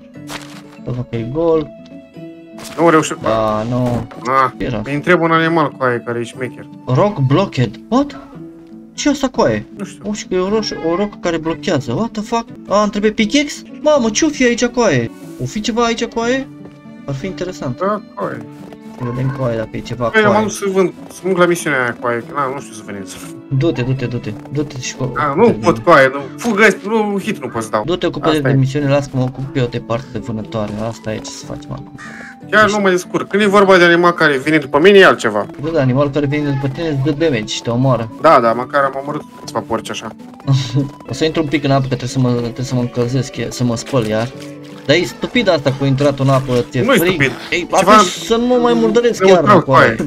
Să fac că e gol. Nu reușesc. Da, nu. Ah, Era. îi întreb un animal cu aia care e șmecher. Rock blocked. What? Ce asta coaie? Nu știu. O, și că e o, roș, o rocă care blochează. What the fuck? A, îmi trebuie pickaxe? Mamă, ce-o fi aici coaie? O fi ceva aici coaie? Ar fi interesant. Da, cu aia. Să vedem coaie dacă e ceva Păi, am coaie. dus să vând, să mă duc la misiunea aia cu aia, că na, nu știu să veniți. Du-te, du-te, du-te. Du-te și cu... Ah, nu pot cu aia, nu. Fugă, nu, hit nu pot să dau. Du-te, ocupă Asta de e. misiune, las că mă ocup eu de parte de vânătoare. Asta e ce să facem acum. Chiar nu mă descurc. Când e vorba de animal care vine după mine, e altceva. Bă, da, animal care vine după tine îți dă damage și te omoară. Da, da, măcar am omorât câțiva porci așa. O să intru un pic în apă că trebuie să mă, trebuie să mă încălzesc, să mă spăl iar. Dar e stupid asta cu intrat în apă, ți-e Nu e frig. stupid. Ei, Ceva- atunci să nu mă mai murdăresc chiar, Neutral mă, cu aia.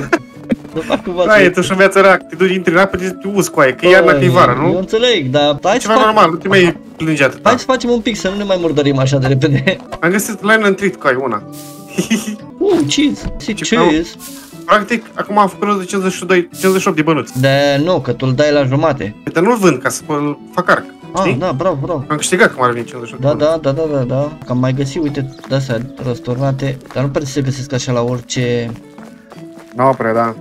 Să fac cumva Da, să- e tu și în viața rea, te duci, intri în apă, te te uzi cu aia, că e iarna, că e vara, Eu nu? înțeleg, dar hai să, Ceva fac... normal, nu te mai plânge atât. hai să facem un pic, să nu ne mai murdărim așa de repede. Am găsit line întrit cu aia, una. Uh, cheese, see Ce cheese. Practic, acum am făcut rost de cincizeci și doi, cincizeci și opt de bănuți. De nu, că tu îl dai la jumate. Uite, nu-l vând ca să îl fac arc. Ah, Știi? da, bravo, bravo. Am câștigat cum ar veni cincizeci și opt Da, de bănuți. da, da, da, da, da. Că am mai găsit, uite, de-astea răsturnate, dar nu pare să se găsesc așa la orice... Nu prea, da.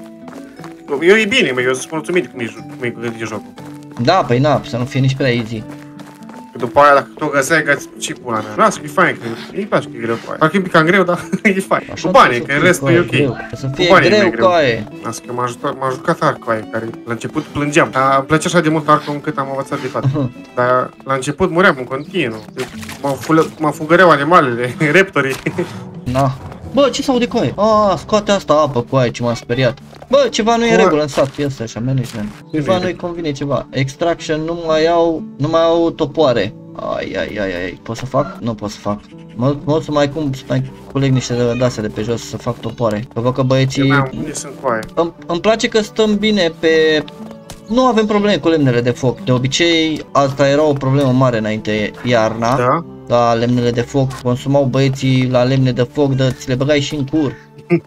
Eu e bine, mă, eu sunt mulțumit cum e, ju- cum e gândit jocul. Da, păi na, să nu fie nici prea easy. Că după aia, dacă tu o găseai, găsi și pula mea. Lasă că e fain, că îi place că e greu cu aia. Parcă e un pic cam greu, dar e fain. Așa Cu banii, trebuie că să restul fie, e coaie, greu. ok. Trebuie să Cu fie banii e greu, mai greu. coaie. Lasă că m-a jucat, m-a jucat arc cu aia, care la început plângeam. Dar îmi plăcea așa de mult arcul încât am învățat de fapt. Dar la început muream în continuu. Mă, fulă, mă fugăreau animalele, raptorii. Na. Bă, ce s-aude coaie? Ah, scoate asta apă coaie, ce m-a speriat. Bă, ceva nu e în Coaie. regulă în sat, este așa, management. Ceva bine. nu-i convine ceva. Extraction, nu mai au, nu mai au topoare. Ai, ai, ai, ai, pot să fac? Nu pot să fac. Mă, mă să mai cum, să mai culeg niște de astea de pe jos să fac topoare. Că văd că băieții... Eu unde sunt cu aia. Îmi, îmi place că stăm bine pe... Nu avem probleme cu lemnele de foc. De obicei, asta era o problemă mare înainte iarna. Da? Da, lemnele de foc, consumau băieții la lemne de foc, dar ți le băgai și în cur.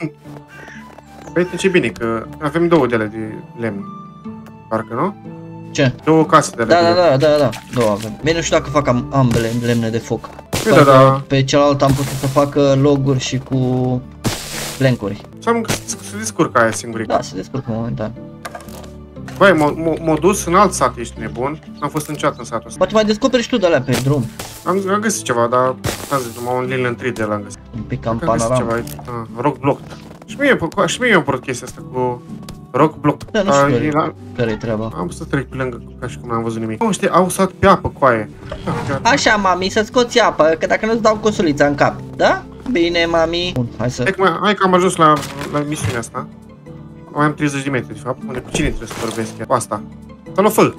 Păi uite ce bine, că avem două de alea de lemn. Parcă, nu? Ce? Două case de Da, alea da, de da, da, da, două avem. Bine, nu știu dacă fac am, ambele lemne de foc. Păi Doar da, că da. pe cealaltă am putut să facă loguri și cu plancuri. Să se descurcă aia singurică. Da, se descurcă momentan. Băi, m-a dus în alt sat, ești nebun. N-am fost niciodată în satul ăsta. Poate mai descoperi și tu de alea pe drum. Am, am găsit ceva, dar am zis, numai un lin în trei de l-am găsit. Un pic cam Am găsit ceva panorama. aici. Ah, rock block. Și mie, și mie mi-a părut chestia asta cu rock block. Da, nu Ah, știu e care- la- care-i treaba. Am să trec pe lângă, ca și cum n-am văzut nimic. Nu știu, au sat pe apă cu aia. Ah, chiar. Așa, mami, să scoți apă, că dacă nu-ți dau cosulița în cap. Da? Bine, mami. Bun, hai să... Hai că, mai- hai că am ajuns la, la misiunea asta. Mai am treizeci de metri, de fapt. Unde cu cine trebuie să vorbesc chiar? Cu asta. Să-l fă.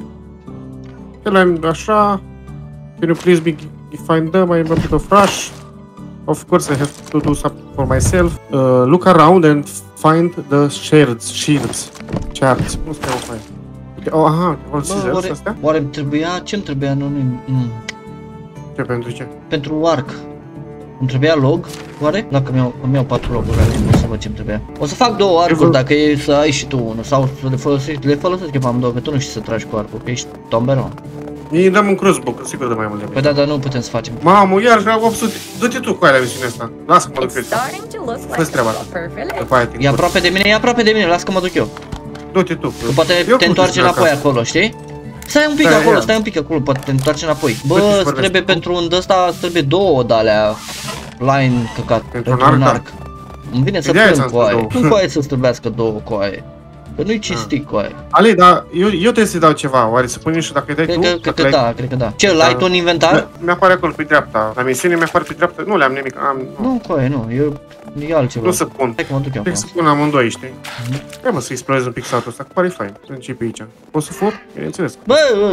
El așa. Can you please be if I done my bit of rush? Of course I have to do something for myself. Uh, look around and find the shards, shields. Shards. Nu stai o fain. Uite, oh, aha, uite, all Bă, scissors oare, astea? oare îmi trebuia? Ce-mi trebuia? Nu, nu, mm. Ce pentru ce? Pentru arc. Îmi trebuia log, oare? Dacă mi-au, îmi iau patru loguri, o să văd ce-mi trebuia. O să fac două arcuri văd- dacă e să ai și tu unul, sau să le folosești, le folosești eu pe amândouă, că tu nu știi să tragi cu arcul, că ești tomberon. Îi dăm un crossbow, că sigur de mai mult de Păi mine. da, dar nu putem să facem. Mamă, iar vreau opt sute. Du-te tu cu aia la misiunea asta. Lasă că mă duc It's eu. starting to look like Fă-ți treaba a ta. perfect. După aia te E aproape de mine, e aproape de mine, las că mă duc eu. Du-te tu. Că poate Eu te cum întoarce te înapoi acasă? acolo, știi? Stai un pic Da, acolo, ia. stai un pic acolo, poate te întoarce înapoi. Uite și Bă, îți vorbesc trebuie cu- pentru un ăsta, îți trebuie două de-alea line căcat. Pentru un arc, da. Îmi vine să De-aia plâng ți-am cu spus aia. două. Cum cu aia să trebuiască două coaie? Că nu-i cinstit cu aia. Ali, dar eu, eu trebuie să-i dau ceva. Oare să pun și dacă îi dai Cred tu? că, Dacă cred că l-ai- da, cred că da. Ce, Da. l-ai tu în inventar? Mi- Mi-apare acolo pe dreapta. La misiune mi-apare pe dreapta. Nu le-am nimic. Am, nu, Nu, coaie, nu, eu, e altceva. nu să pun. Hai că mă duc eu Trebuie să acum. pun amândoi, știi? Hai mă să explorez un pic satul ăsta, că pare fain. Să începi aici. Poți să fur? Bineînțeles. Bă, bă,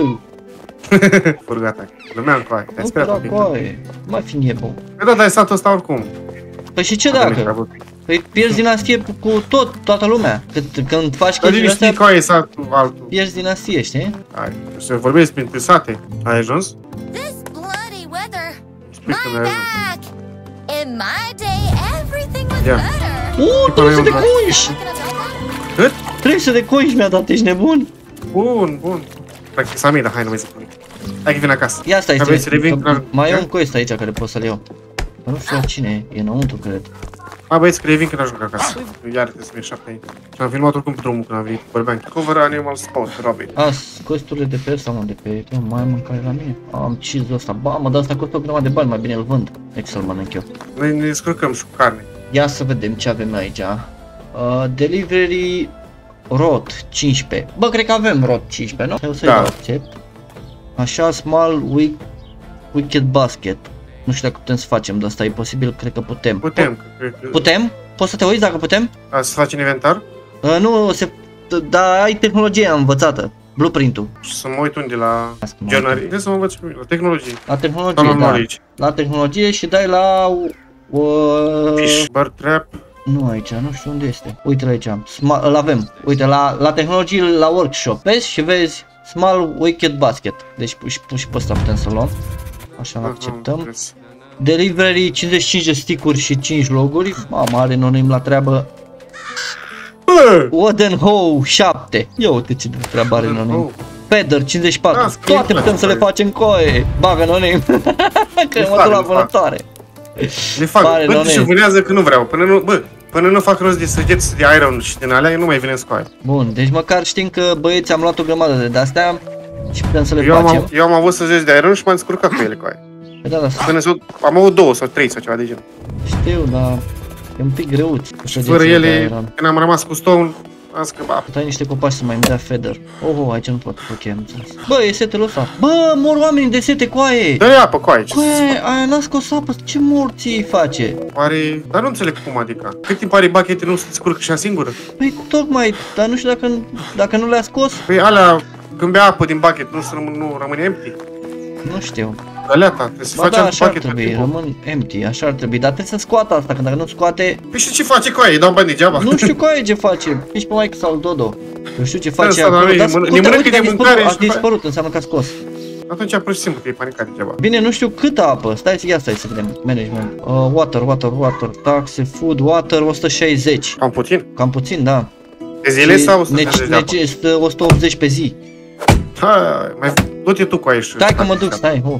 Fur gata. Lumea cu aia. Te-ai nu speriat un da pic. coaie. Mai fi nebun. Păi da, dar e satul ăsta oricum. Păi și ce Dacă nu-i dacă? treabă. Păi pierzi dinastie cu tot, toată lumea. Când, când faci Dar chestiile nici știi astea, că e satul altul. pierzi dinastie, știi? Hai, să vorbesc printre sate. Ai ajuns? This bloody weather. Spui că My n-ai ajuns. back. In my day, everything was Yeah. better. Uuu, trei sute de Păi, coinși! Cât? trei sute de coinși mi-a dat, ești nebun? Bun, bun. Practic, Samira, hai, nu mai zic nimic. Hai că vin acasă. Ia stai, Aveți stai, revin că la- mai e Ia? un quest aici care pot să-l iau. Dar nu știu la cine e, e înăuntru, cred. A, băieți, că revin când ajung acasă. Iar trebuie să fie șapte aici. Și am filmat oricum pe drumul când am venit. Vorbeam. Cover animal spot, Robin. A, questurile de pe ăsta, mă, de pe... Mă, mai am mâncare la mine. Am cheese-ul ăsta. Ba, mă, dar ăsta costă o grămadă de bani, mai bine îl vând. Excel mănânc eu. Noi ne descurcăm și cu carne. Ia să vedem ce avem aici. Uh, delivery rot cincisprezece. Bă, cred că avem rot cincisprezece, nu? Eu să-i Da. dau accept. Așa, small wick, wicked basket. Nu știu dacă putem să facem de asta, e posibil, cred că putem. Putem, că cred că... Putem? Poți să te uiți dacă putem? A, să faci în inventar? Uh, nu, se... Dar ai tehnologia învățată. Blueprint-ul. Și să mă uit unde la Asta mă journal. uit. Trebuie să mă învăț și pe mine, la tehnologie. La tehnologie, Sau la da. knowledge. La tehnologie și dai la... Uh, Fish, bird trap. Nu aici, nu știu unde este. Uite aici, Sma- îl avem. Uite, la, la tehnologie, la workshop. Vezi și vezi Small Wicked Basket. Deci și, și pe ăsta putem să luăm. Așa, îl acceptăm. Delivery cincizeci și cinci de stick-uri și cinci loguri. Mamă, are nonim la treabă. Bă! Wooden Hoe șapte. Ia uite ce de treabă are nonim. Oh, Feather cincizeci și patru. Da, scrie Toate pe putem să le asta. facem coe. Bagă nonim. Că Le mă fac, duc la le fac. vânătoare. le fac. Pare Bă, non și e. vânează că nu vreau. Până nu, bă, până nu fac rost de săgeți de iron și din alea, eu nu mai vine în scoaie. Bun, deci măcar știm că băieți am luat o grămadă de de-astea și putem să le Eu am, facem. av- eu am avut săgeți de iron și m-am descurcat cu ele cu aia. Păi da, da, Până să, am avut două sau trei sau ceva de genul. știu, dar e un pic greuț. cu Și fără săgețile de ele, iron. când am rămas cu stone, am zis că, ba, Tai niște copaci să mai îmi dea feather. Oh, oh, aici nu pot. Ok, am înțeles. Bă, e setul ăsta. Bă, mor oamenii de sete cu aie. dă-i apă cu aia, ce să fac? Coaie, aia n-a scos apă, ce morții îi face? Oare... Dar nu înțeleg cum adică. Cât timp are bachete nu se descurcă și ea singură? Păi tocmai, dar nu știu dacă, dacă nu le-a scos. Păi alea, când bea apă din bucket, nu, se răm- nu rămâne empty? Nu știu. Găleata, trebuie să Ba faci da, alt așa ar bucket tot trebui, timpul. rămân empty, așa ar trebui. Dar trebuie să scoată asta, că dacă nu scoate, Păi și ce face cu aia? Îi dau bani degeaba? nu știu coaie ce face. Ești pe Mike sau Dodo. Eu știu ce face Asta, acolo, noi dar ne uite, mănâncă uite că de a dispărut, mâncare a și după aia- dispărut, înseamnă că a scos. Atunci pur și simplu te-ai panicat degeaba. Bine, nu știu câtă apă. Stai, ia stai să vedem. Management. Uh, water, water, water, taxe, food, water, o sută șaizeci. Cam puțin. Cam puțin, da. De zile Și sau să neci- te de apă? necesită o sută optzeci pe zi. Hai, mai du-te tu cu aia și... Stai că mă duc, stai. Oh.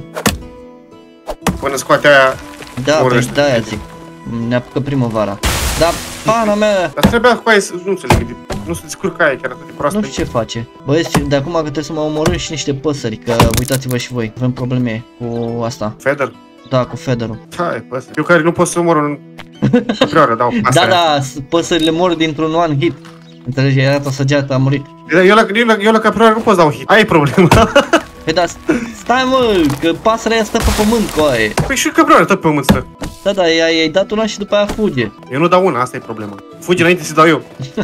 Până scoate aia... Da, păi Orăște. de-aia zic. Ne apucă primăvara. Dar, pana mea, Dar trebuia cu aia să... Nu înțeleg, de- nu se descurcă aia chiar atât de proastă. nu știu ce face. Băieți, de acum că trebuie să mă omorâm și niște păsări, că uitați-vă și voi. Avem probleme cu asta. Feather? Da, cu feather-ul. Hai, păsări. Eu care nu pot să omor un... Caprioară, dau asta Da, aia. da, s- păsările mor dintr-un one hit. Înțelegi, era o săgeată, a murit. Eu la, eu la, eu la caprioară nu pot să dau hit. Aia e problema. Păi da, stai mă, că pasărea aia stă pe pământ cu aia. Păi și caprioară tot pe pământ stă. Da, da, i-ai i-ai dat una și după aia fuge. Eu nu dau una, asta e problema. Fugi înainte să dau eu.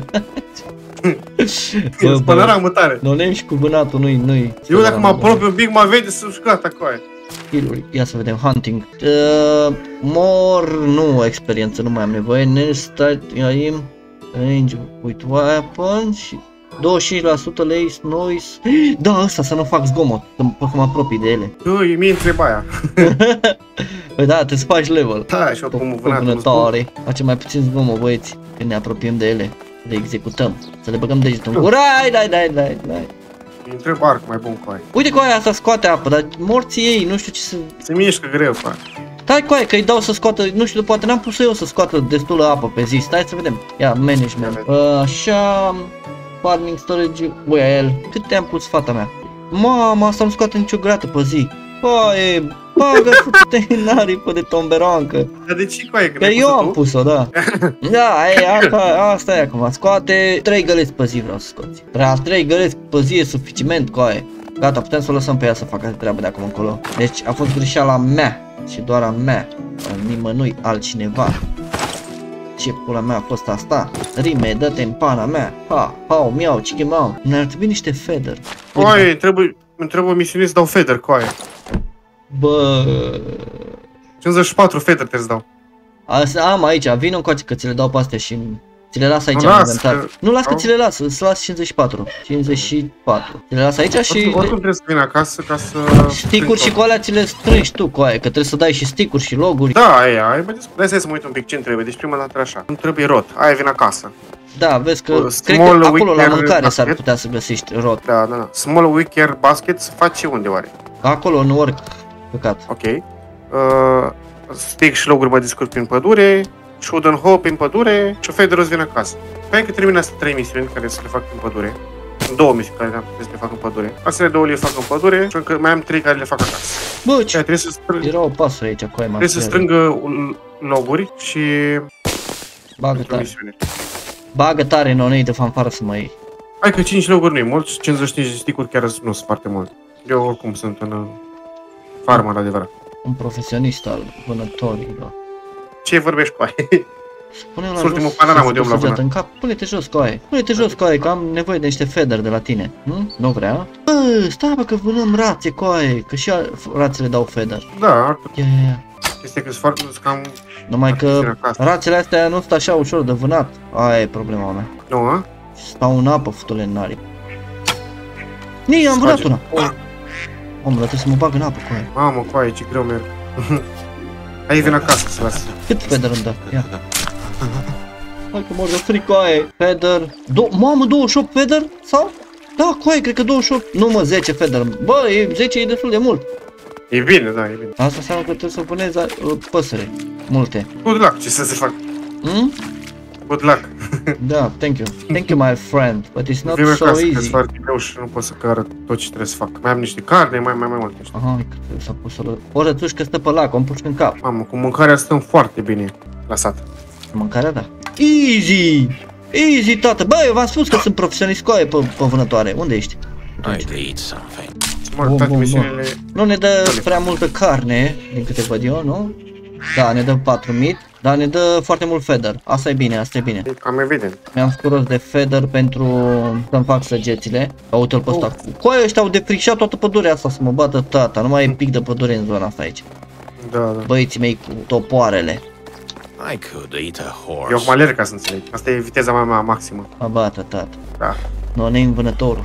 Bă, Spălarea mutare. Nonem și cu vânatul nu-i, nu-i. Eu dacă mă apropii un pic, mă vede să-și gata cu aia. Skill-uri. Ia să vedem, hunting. Uh, more, nu experiență, nu mai am nevoie. Ne start aim, range with weapons și douăzeci și cinci la sută lace noise. Da, ăsta să nu fac zgomot, să mă, să mă apropii de ele. Ui, mie întreba aia. Păi da, te faci level. Da, și oricum vânatul nu spun. Vânătoare. Face mai puțin zgomot, băieți, când ne apropiem de ele. Le executăm. Să le băgăm degetul în gură. Hai, dai, dai, dai, dai. Îi întreb arc mai bun cu aia. Uite cu aia asta scoate apă, dar morții ei, nu știu ce să... Se mișcă greu cu aia. Stai cu aia, că îi dau să scoată, nu știu, poate n-am pus eu să scoată destulă apă pe zi. Stai să vedem. Ia, management. Așa... Farming storage, uia el. Cât te-am pus, fata mea? Mama, asta nu scoate nicio grată pe zi. Păi, bagă fute în aripă de tomberoancă. Dar de ce cu aia? Că eu am pus-o, da. Da, e, asta, asta e acum. Scoate trei găleți pe zi vreau să scoți. Prea trei găleți pe zi e suficient cu aia. Gata, putem să o lăsăm pe ea să facă treabă de acum încolo. Deci a fost greșeala mea și doar a mea. A nimănui altcineva. Ce pula mea a fost asta? Rime, dă-te în pana mea. Ha, hau, miau, chichi mau. Ne-ar trebui niște feather. Oai, trebuie, îmi trebuie o misiune să dau feather cu aia. Bă... cincizeci și patru feather trebuie să dau. Asta am aici, vin încoace că ți le dau pe astea și ți le las aici Nu în las, inventar. că- Nu las că nu? ți le las, îți las cincizeci și patru. cincizeci și patru. Ți le las aici și... Oricum, oricum trebuie să vin acasă ca să... Stick-uri și cu alea ți le strângi tu cu aia, că trebuie să dai și stick-uri și loguri. Da, aia, aia, bă, dai să mă uit un pic ce-mi trebuie, deci prima dată așa. Nu trebuie rot, aia vin acasă. Da, vezi că Uh, cred că small acolo la wicker mâncare s-ar basket. putea să găsești rot. Da, da, da. Small wicker basket se face unde oare? Acolo în orc, păcat. Ok. Uh, stick și loguri mă descurc prin pădure, shooting hole prin pădure și feather-ul vin acasă. Hai că termin astea trei misiuni care să le fac în pădure. Două misiuni care am să le fac în pădure. Astea două le fac în pădure și încă mai am trei care le fac acasă. Bă, Aia ce... trebuie să strâng, Era o pasăre aici cu aia trebuie să strângă loguri și Bagă într-o tare. misiune. Bagă tare, nonei de fanfară să mă iei. Hai că cinci loguri nu e mult, cincizeci și cinci de stick-uri chiar nu sunt foarte mult. Eu oricum sunt în uh, farmă, la adevărat. Un profesionist al vânătorilor. Ce vorbești cu aia? Pune-l la Ultimul jos, panoramă să de om la săgeată vânat. în cap. Pune-te jos cu aia. Pune-te jos cu aia, că am nevoie de niște feather de la tine. Hm? Nu vrea? Bă, stai bă că vânăm rațe cu aia, că și a- rațele dau feather. Da, ar putea. Ia, ia, ia. Este că sunt foarte sunt cam... Numai că Puțin acasă. rațele astea nu sunt așa ușor de vânat. Aia e problema mea. Nu, a? Stau în apă, futule în aripi. Nii, am vânat Sparge. una. Omul, trebuie să mă bag în apă cu aia. Mamă, cu aia, ce greu merg. Hai, vin acasă să las. Cât feather îmi dă? Ia. Hai că mor de fric cu aia. Feather. Do Mamă, douăzeci și opt feather? Sau? Da, cu aia, cred că douăzeci și opt. Nu mă, zece feather. Bă, e, zece e destul de mult. E bine, da, e bine. Asta înseamnă că trebuie să punezi uh, păsări. Multe. Good luck, ce să se fac. Hmm? Good luck. Da, thank you. Thank you, my friend. But it's not Vin so acasă, că e easy. foarte greu și nu pot să arăt tot ce trebuie să fac. Mai am niște carne, mai, mai, mai multe. Aha, că s-a pus o, o rățușcă stă pe lac, o împușcă în cap. Mamă, cu mâncarea stăm foarte bine la sat. Mâncarea, da. Easy! Easy, tată! Bă, eu v-am spus că sunt profesionist cu aia pe, pe vânătoare. Unde ești? I could eat something. Să mă Bun, toate bun, misiunile... Nu ne dă prea multă carne, din câte văd eu, nu? Da, ne dă patru mii, dar ne dă foarte mult feather. Asta e bine, asta e bine. E cam evident. Mi-am făcut rost de feather pentru să-mi fac săgețile. Uite-l pe ăsta. Cu aia ăștia au defrișat toată pădurea asta să mă bată tata. Nu mai e pic de pădure în zona asta aici. Da, da. Băieții mei cu topoarele. I could eat a Eu horse. acum alerg ca să înțeleg. Asta e viteza mea, mea maximă. Mă bată tata. Da. Nu, ne vânătorul.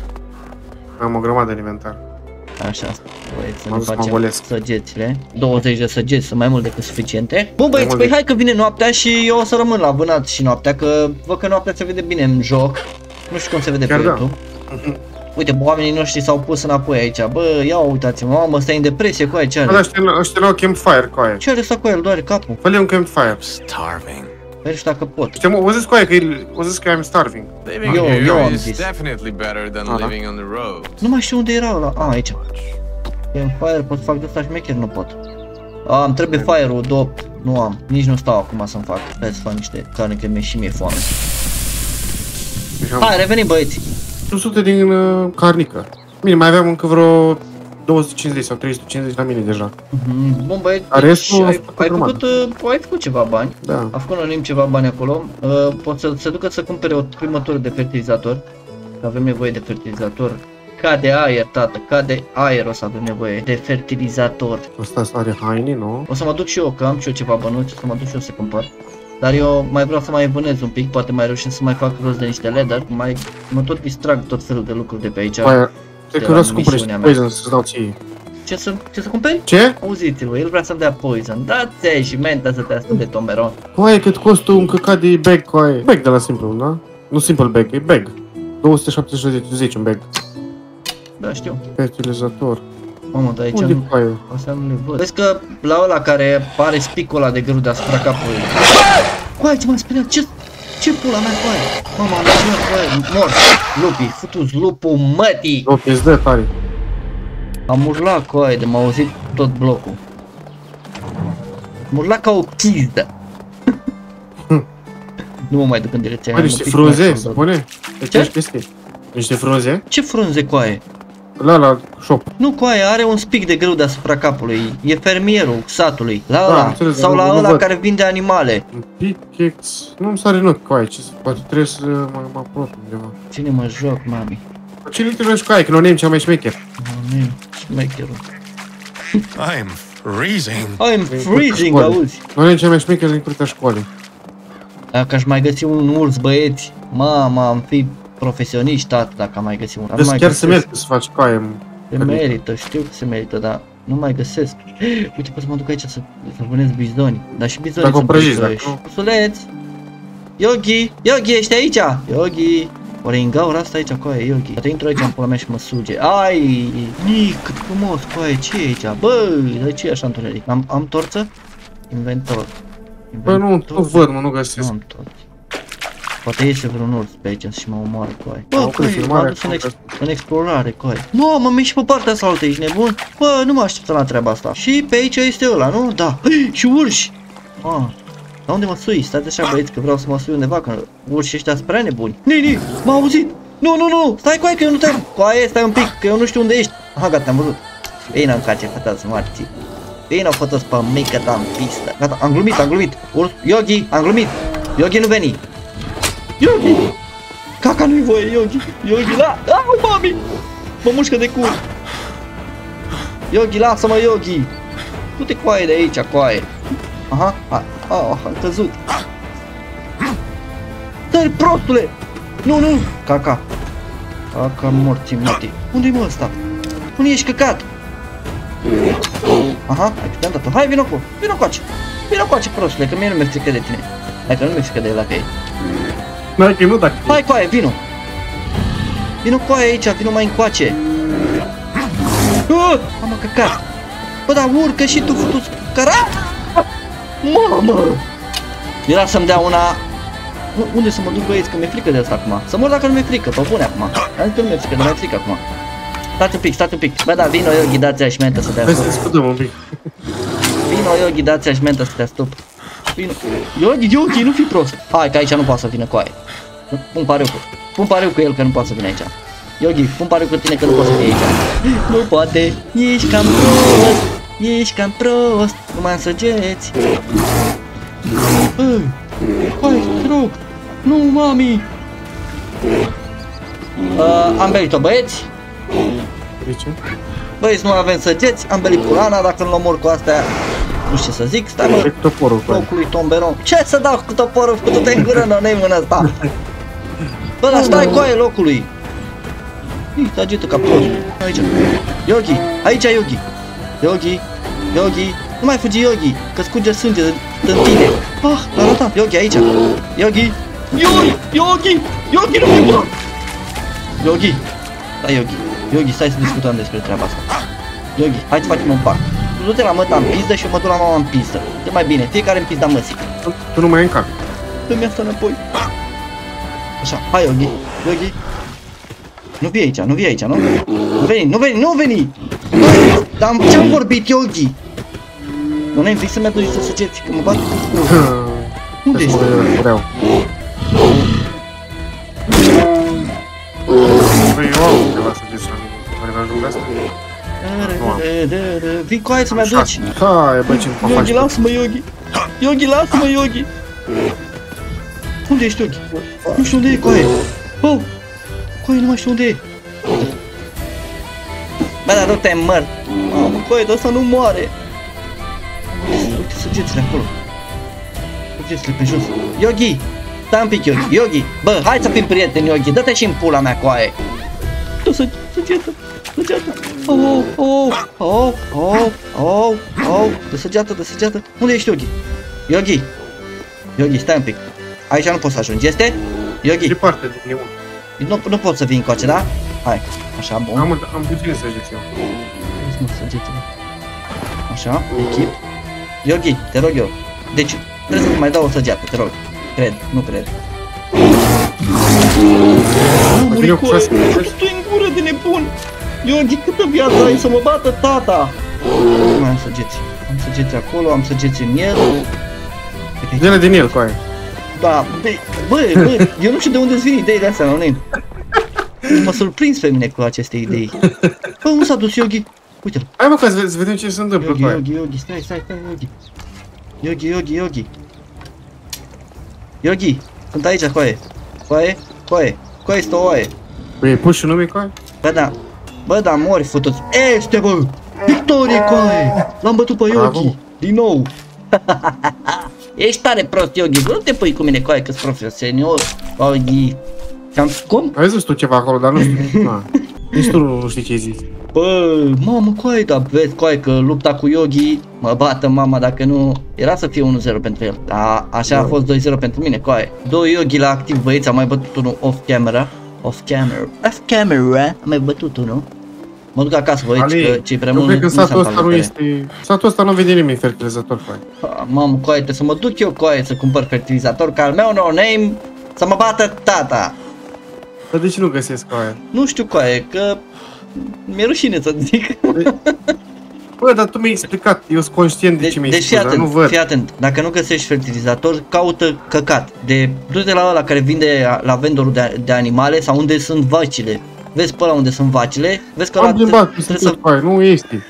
Am o grămadă de inventar. Așa, băi, să M-am ne dus să mă facem golesc. săgețile. douăzeci de săgeți sunt mai mult decât suficiente. Bun băieți, mult păi de- hai că vine noaptea și eu o să rămân la vânat și noaptea, că văd că noaptea se vede bine în joc. Nu știu cum se vede Chiar pe da. YouTube. Uite, bă, oamenii noștri s-au pus înapoi aici. Bă, ia uitați-mă, mamă, ăsta e în depresie cu aia, ce Bă, are? ăștia ăștia n-au campfire cu aia. Ce are ăsta cu el? Doare capul. Fă-le un campfire. Starving. Păi știu dacă pot. Știi, mă, o zis cu aia că e- o zis că I'm starving. Living Yo, here yo, am is zis. definitely better than Uh-huh. living on the road. Nu mai știu unde era ăla. A, aici. Campfire, pot să fac de ăsta șmecher? Nu pot. A, îmi trebuie fire-ul, dop. Nu am. Nici nu stau acum să-mi fac. Hai să fac niște carne, că mi-e și mie foame. Deci am Hai, revenim băieți. două sute din uh, carnică. Bine, mai aveam încă vreo două sute cincizeci sau trei sute cincizeci la mine deja. Mhm. Bun băieți, Dar restul deci a ai, făcut ai, grămadă. făcut, uh, ai făcut ceva bani. Da. A făcut anonim ceva bani acolo. Uh, pot să se ducă să cumpere o primă tură de fertilizator. Că avem nevoie de fertilizator. Ca de aer, tată, ca de aer o să avem nevoie de fertilizator. Asta are haine, nu? O să mă duc și eu, că am și eu ceva bănuți, o să mă duc și eu să cumpăr. Dar eu mai vreau să mai vânez un pic, poate mai reușesc să mai fac rost de niște leather. Mai mă tot distrag tot felul de lucruri de pe aici. Aia, cred de că vreau la să cumpăr niște misiunea mea. poison să-ți dau ție. Ce să, ce să cumperi? Ce? Auziți-l, el vrea să-mi dea poison. Da-ți și menta să te ascund de tomberon. Cu aia cât costă un căcat de bag cu aia. Bag de la simplu, da? Nu simple bag, e bag. două sute șaptezeci de zece un bag. Da, știu. Pe utilizator. Mamă, dar aici Unde nu... coaie? Astea nu le văd. Vezi că la ăla care pare spicul ăla de grâu deasupra capului. Coaie, ce m-am speriat? Ce... Ce pula mea, coaie? Mama, am speriat, coaie. Mor. Lupii, futu-ți lupul mătii. O, îți dă tare. Am urlat, coaie, de m-a auzit tot blocul. Am urlat ca o chizdă. Nu mă mai duc în direcția Bă, aia. niște mă pic frunze, mai spune? Ce? Ce chestii? Niște frunze? Ce frunze, coaie? La la shop. Nu, coaie, are un spic de grâu deasupra capului. E fermierul satului. La Da, ăla. înțeles, Sau nu- la nu ăla văd. care vinde animale. Un pickaxe. Nu-mi sare în ochi coaie, ce să... Poate trebuie să mă, mă apropii undeva. Cine mă joc, mami? Ce nu te mergi coaie, că nu ne cea mai șmecher. Mami, șmecherul. I'm freezing. I'm freezing, școală. auzi? Nu ne cea mai șmecher din curtea școalii. Dacă aș mai găsi un urs, băieți, mama, am fi profesioniști, tată, dacă am mai găsi un. Deci chiar se merită să faci coaie. Se merită, știu că se merită, dar nu mai găsesc. Uite, pot să mă duc aici să, să vânez bizoni. Dar și bizoni Dacă o sunt prăjiți, prizoși. dacă nu- Ursuleț! Yogi! Yogi, ești aici? Yogi! Oare în gaura asta aici, coaie, Yogi? Poate intru aici în pula mea și mă suge. Ai! Nic, cât frumos, coaie, ce e aici? Bă, de ce e așa întuneric? Am, am torță? Inventor. Bă, nu, nu văd, mă, nu găsesc. Nu am torță. Poate iese vreun urs pe aici și mă omoară, coaie. Bă, Am oprit coaie, m-a filmarea, dus în, am ex găsit. în explorare, coaie. Nu, mă merg și pe partea asta altă, ești nebun? Bă, nu mă așteptam la treaba asta. Și pe aici este ăla, nu? Da. Și urși! Ah. Dar unde mă sui? Stați așa, băieți, că vreau să mă sui undeva, că urșii ăștia sunt prea nebuni. Nini, m-a auzit! Nu, nu, nu! Stai, coaie, că eu nu te... Coaie, stai un pic, că eu nu știu unde ești. Aha, gata, am văzut. Bine, îmi face, fătă-ți moarții. Bine, o fătă-ți pe mică ta în pistă. Gata, am glumit, am glumit. Urs, Yogi, am glumit. Yogi nu veni. Yogi! Caca nu-i voie, Yogi! Yogi, la... Au, mami! Mă mușcă de cur! Yogi, lasă-mă, Yogi! Du-te coaie de aici, coaie! Aha, a, a, a, am căzut! Sări, prostule! Nu, nu! Caca! Caca morții mătii! Unde-i mă ăsta? Unde ești, căcat? Aha, hai că te-am dat-o! Hai, vino cu! Vino coace! Vino coace, prostule, că mie nu mi-e frică de tine! Hai că nu mi-e frică de el, că e! N-ai că nu dacă... Hai, coaie, vino! Vino coaie aici, vino mai încoace! Uh, am căcat! Bă, dar urcă și tu, futu-ți cara! Mamă! Era să-mi dea una... U unde să mă duc, băieți, că mi-e frică de asta acum? Să mor dacă nu mi-e frică, pe bune acum! Am zis că nu mi-e frică, dar mi-e frică acum! Stați un pic, stați un pic! Bă, da, vino, Yogi, dați-a și mentă să te Hai să astup! discutăm un pic. Vino, Yogi, dați-a și mentă să te astup! Vino! Yogi, Yogi, nu fi prost! Hai, că aici nu poate să vină coaie! Pun pariu cu... Pun pariu cu el că nu poate să vină aici! Yogi, pun pariu cu tine că nu poate să vină aici! Nu poate! Ești cam prost! Ești cam prost! Nu mai însăgeți! Băi! Coaie, te rog! Nu, mami! Uh, am belit-o, băieți! De ce? Băieți, nu avem săgeți, am belit pulana, dacă nu-l omor cu astea, nu știu ce să zic, stai mă, Cu toporul, coaie. locului tomberon. Ce să dau cu toporul, cu tu-te în gură, nu-i mâna asta? Bă, dar stai coaie locului. Ii, tagită ca prost. Aici. Yogi, aici Yogi. Yogi, Yogi, nu mai fugi Yogi, că scurge sânge din tine. Ah, l-a ratat. Yogi, aici. Yogi, Yogi, Yogi, Yogi, nu fi bun. Yogi, stai Yogi. Yogi, stai să discutăm despre treaba asta. Yogi, hai să facem un pact. Tu du-te la măta în pizdă și eu mă duc la mama în pizdă. E mai bine, fiecare în pizda măsii. Tu- Tu nu mai încapi. Dă-mi asta înapoi. Așa, hai Yogi, Yogi. Nu vii aici, nu vii aici, nu? Nu veni, nu veni, nu veni! Băi, dar ce-am vorbit, Yogi? Nu ne-ai să-mi aduci să săgeți, că mă bat cu scurul. Unde ești? Vreau. Băi, eu am ceva să zici la mine. Oare mi-am jucat asta? Vii cu aia să-mi aduci. Hai, bă, ce-mi faci? Yogi, lasă-mă, Yogi. Yogi, lasă-mă, Yogi. Unde ești, Yogi? Nu știu unde e coaie. Oh! Coaie, nu mai știu unde e. Bă, dar nu te măr. Mamă, coaie, dar ăsta nu moare. Uite săgețile acolo. Săgețile pe jos. Yogi! Stai un pic, Yogi. Yogi! Bă, hai să fim prieteni, Yogi. Dă-te și în pula mea, coaie. Tu să... săgetă. Săgeată. Oh, oh, oh, oh, oh, oh. De săgeată, de săgeată. Unde ești, Yogi? Yogi! Yogi, stai un pic. Aici nu poți să ajungi, este? Yogi! Ce parte din eu? Nu, nu pot să vin încoace, da? Hai, așa, bun. Am, am puțin săgeți eu. Nu săgețile. Așa, echip. Yogi, te rog eu. Deci, trebuie să mai dau o săgeată, te rog. Cred, nu cred. Nu, Vine cu șase. stai în gură de nebun! Yogi, câtă viață ai să mă bată tata? Nu mai am săgeți. Am săgeți acolo, am săgeți în el. Dă-le din el, cu aia. Da, bă, bă, bă, eu nu știu de unde îți vin ideile astea, nu? Mă surprins pe mine cu aceste idei. Bă, unde s-a dus Yogi? Uite-l. Hai mă, ca să să vedem ce se întâmplă Yogi, cu aia. Yogi, Yogi, stai, stai, stai, Yogi. Yogi, Yogi, Yogi. Yogi, sunt aici, coaie. Coaie, coaie, coaie, stă o oaie. Păi e pus și nume cu aia? Bă, da, bă, da, mori, futuți. Este, bă! Victorie, coaie! L-am bătut pe Yogi, Bravo. din nou. Ești tare prost, Yogi, nu te pui cu mine, coaie, că-s profesionior. Yogi. Și-am, cum? Ai zis tu ceva acolo, dar nu știu. Na. Nici tu nu știi ce ai zis. Bă, mamă, coaie, dar vezi, coaie, că lupta cu Yogi mă bată mama, dacă nu, era să fie unu zero pentru el. Da, așa a fost doi zero pentru mine, coaie. Doi Yogi la activ, băieți, am mai bătut unul off camera. Off camera. Off camera. Am mai bătut unul. Mă duc acasă, băieți, că cei prea eu mult cred că nu se satul ăsta împală nu pe este... Satul ăsta nu vede nimeni fertilizator cu aia. ele. Mamă, coaie, trebuie să mă duc eu, coaie, să cumpăr fertilizator, ca al meu no-name să mă bată tata. Dar de ce nu găsesc cu aia? Nu știu, coaie, că mi-e rușine să zic. Bă, dar tu mi-ai explicat, eu sunt conștient de Deci, ce mi-ai deci spus, fii dar nu atent, văd. fii atent, dacă nu găsești fertilizator, caută căcat. De, du-te la ăla care vinde la vendorul de, de animale sau unde sunt vacile. Vezi pe ăla unde sunt vacile, vezi că ăla Am plimbat, trebuie să... să... cu aia, nu este.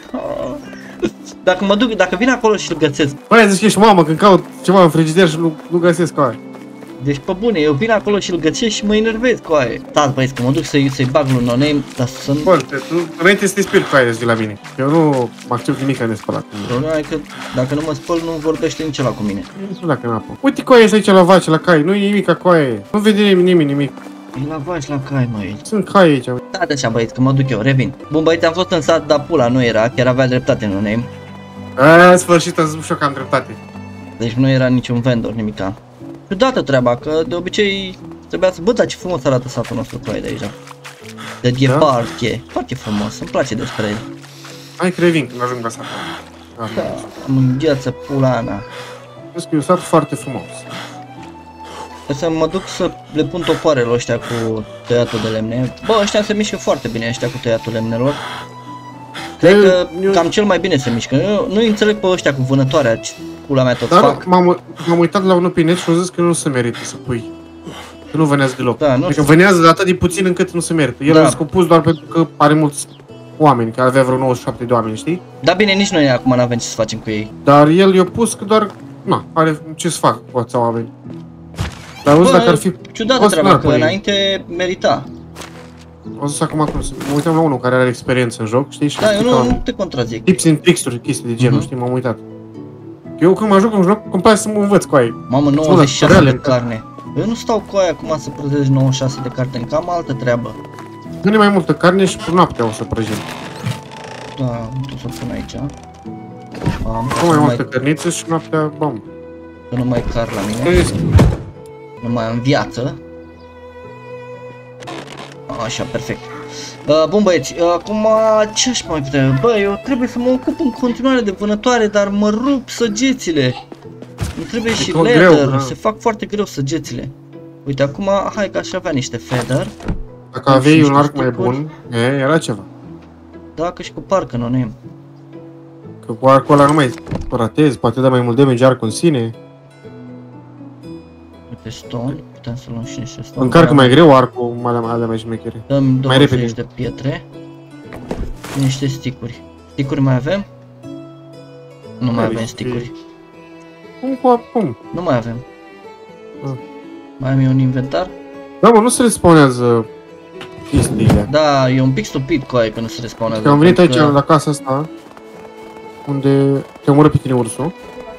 Dacă mă duc, dacă vin acolo și îl găsesc, Băi, zici că ești mamă când caut ceva în frigider și nu, nu găsesc cu aia. deci pe bune, eu vin acolo și îl găsesc și mă enervez cu aia. Stați băieți, că mă duc să-i, să-i bag lui no-name, dar să nu... Bă, te- tu înainte să te speli cu aia de la mine. Eu nu mă accept nimic în nespălat. Problema e că dacă nu mă spăl, nu vorbește nici ăla cu mine. Nu știu dacă n-apă. Uite cu aia ești aici la vaci, la cai, nu e nimic cu aia. Nu vede nimeni, nimeni nimic. E la vaci, la cai, mă, aici. Sunt cai aici. Stați așa, băieți, că mă duc eu, revin. Bun, băieți, am fost în sat, dar pula nu era, chiar avea dreptate no-name. A, în sfârșit am zis și eu că am dreptate. Deci nu era niciun vendor, nimica. Ciudată treaba, că de obicei trebuia să... Bă, dar ce frumos arată satul nostru cu aia de aici. De Gheparche. Foarte frumos, îmi place despre el. Hai că revin când ajung la sat. Da, am îngheață pula mea. Vezi că e un sat foarte frumos. Trebuie să mă duc să le pun topoarele ăștia cu tăiatul de lemne. Bă, ăștia se mișcă foarte bine ăștia cu tăiatul lemnelor. Cred că eu- cam cel mai bine se mișcă. Eu nu înțeleg pe ăștia cu vânătoarea, ce pula mea tot Dar fac. m-am, m-am uitat la unul pe net și au zis că nu se merită să pui. Că nu vânează deloc. Da, nu Adică știu. vânează de atât de puțin încât nu se merită. El Da. a zis că a pus doar pentru că are mulți oameni, că avea vreo nouăzeci și șapte de oameni, știi? Dar bine, nici noi acum n-avem ce să facem cu ei. Dar el i-a pus că doar, na, are ce să fac cu atâția oameni. Dar auzi dacă ar fi... ciudată poți treaba, să-l că pui. înainte merita. O zis acum cum să... Mă uitam la unul care are experiență în joc, știi? Și Da, eu explica nu, nu te contrazic. tips and tricks-uri, chestii de genul, Mhm. știi? M-am uitat. Eu când mă joc un joc, îmi place să mă învăț cu aia. Mamă, Spune, nouăzeci și șase de tutoriale. carne. Eu nu stau cu aia acum să prăzesc nouăzeci și șase de carne, cam altă treabă. Dă-ne mai multă carne și pe noaptea o să prăjim. Da, tu să pun aici. Am, Nu să mai nu mai, multă cărniță și noaptea, bam. să nu mai car la mine. Vezi? Nu mai am viață. Așa, perfect. Uh, bun băieți, uh, acum ce aș mai putea? Bă, eu trebuie să mă ocup în continuare de vânătoare, dar mă rup săgețile. Îmi trebuie și tot leather, greu, da. se fac foarte greu săgețile. Uite, acum, hai că aș avea niște feather. Dacă aveai Și un arc niște mai sticuri. bun, e, era ceva. Dacă și cu parcă nu ne. Că cu arcul ăla nu mai ratezi, poate da mai mult damage arcul în sine. Uite, stone, putem să luăm și niște stone. Încarcă mai greu arcul, mai alea alea mai șmechere. Dăm mai douăzeci repede. de pietre. Niște sticuri. Sticuri mai avem? Nu mai Mai avem este- sticuri. Cum cu acum? Nu mai avem. Ah. Mai am eu un inventar? Da, mă, nu se respawnează chestiile. Da, e un pic stupid cu aia că nu se respawnează. Că am venit aici pentru că- la casa asta, unde te omoră pe tine ursul.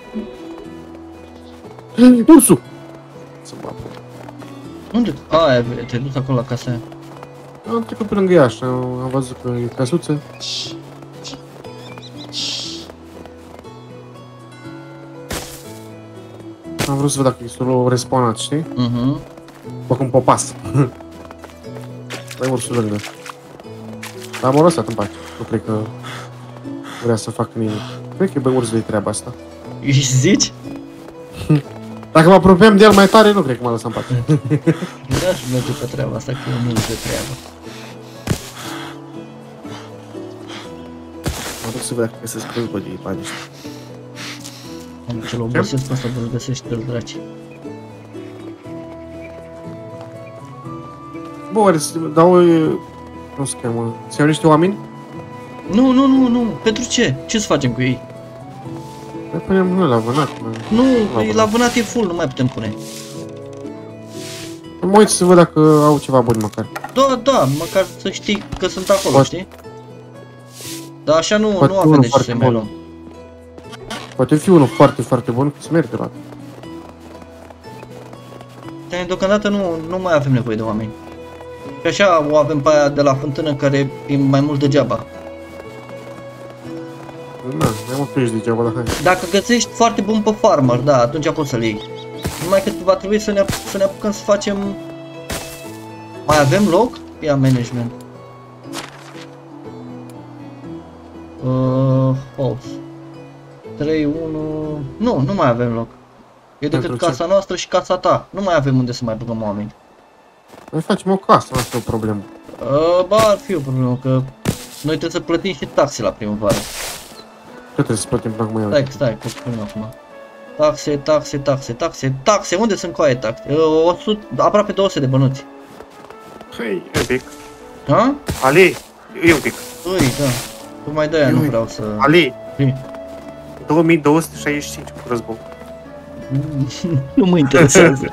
Ursul! Să mă apuc. Unde? A, ai- te-ai dus acolo la casa aia. Am trecut pe lângă ea și am am văzut că e căsuță. Am vrut să văd dacă este o respawnat, știi? Mhm. După cum popas. Mai ursul lângă. Dar m-a lăsat în pace. Nu cred că vrea să facă nimic. Cred că e băi urzului treaba asta. Și zici? Dacă mă apropiem de el mai tare, nu cred că m-a lăsat în pace. Da, și merge pe treaba asta, că nu de treabă. Mă duc să văd dacă găsesc crâzbă de bani ăștia. Am ce-l obosesc pe ăsta de-l găsește-l, draci. Bă, oare să dau... Nu se cheamă... Să iau niște oameni? Nu, nu, nu, nu, pentru ce? Ce să facem cu ei? Mai punem noi la vânat. Nu, la vânat e full, nu mai putem pune. Mă uit să văd dacă au ceva bun măcar. Da, da, măcar să știi că sunt acolo, Poate... știi? Dar așa nu, Poate nu avem de ce să mai luăm. Poate fi unul foarte, foarte bun, că se merge la. Deocamdată nu, nu mai avem nevoie de oameni. Și așa o avem pe aia de la fântână care e mai mult degeaba. Na, mai mult pleci degeaba, dar hai. Dacă găsești foarte bun pe farmer, da, atunci poți să-l iei. Numai că va trebui să ne, ap să ne apucăm să facem... Mai avem loc? Ia management. Uh, house. trei, unu... Nu, nu mai avem loc. E decât Pentru casa ce? noastră și casa ta. Nu mai avem unde să mai băgăm oameni. Noi facem o casă, asta e o problemă. Uh, ba, ar fi o problemă, că noi trebuie să plătim și taxe la primăvară. Că trebuie să plătim până acum eu. Stai, stai, că spun acum. Taxe, taxe, taxe, taxe, taxe, unde sunt coaie taxe? Uh, o sută, aproape două sute de bănuți. Hei, e un pic. Ha? Ali, e un pic. Ui, da. Tu mai de-aia nu vreau să... Ali, Hm. două mii două sute șaizeci și cinci cu război. Nu mă interesează.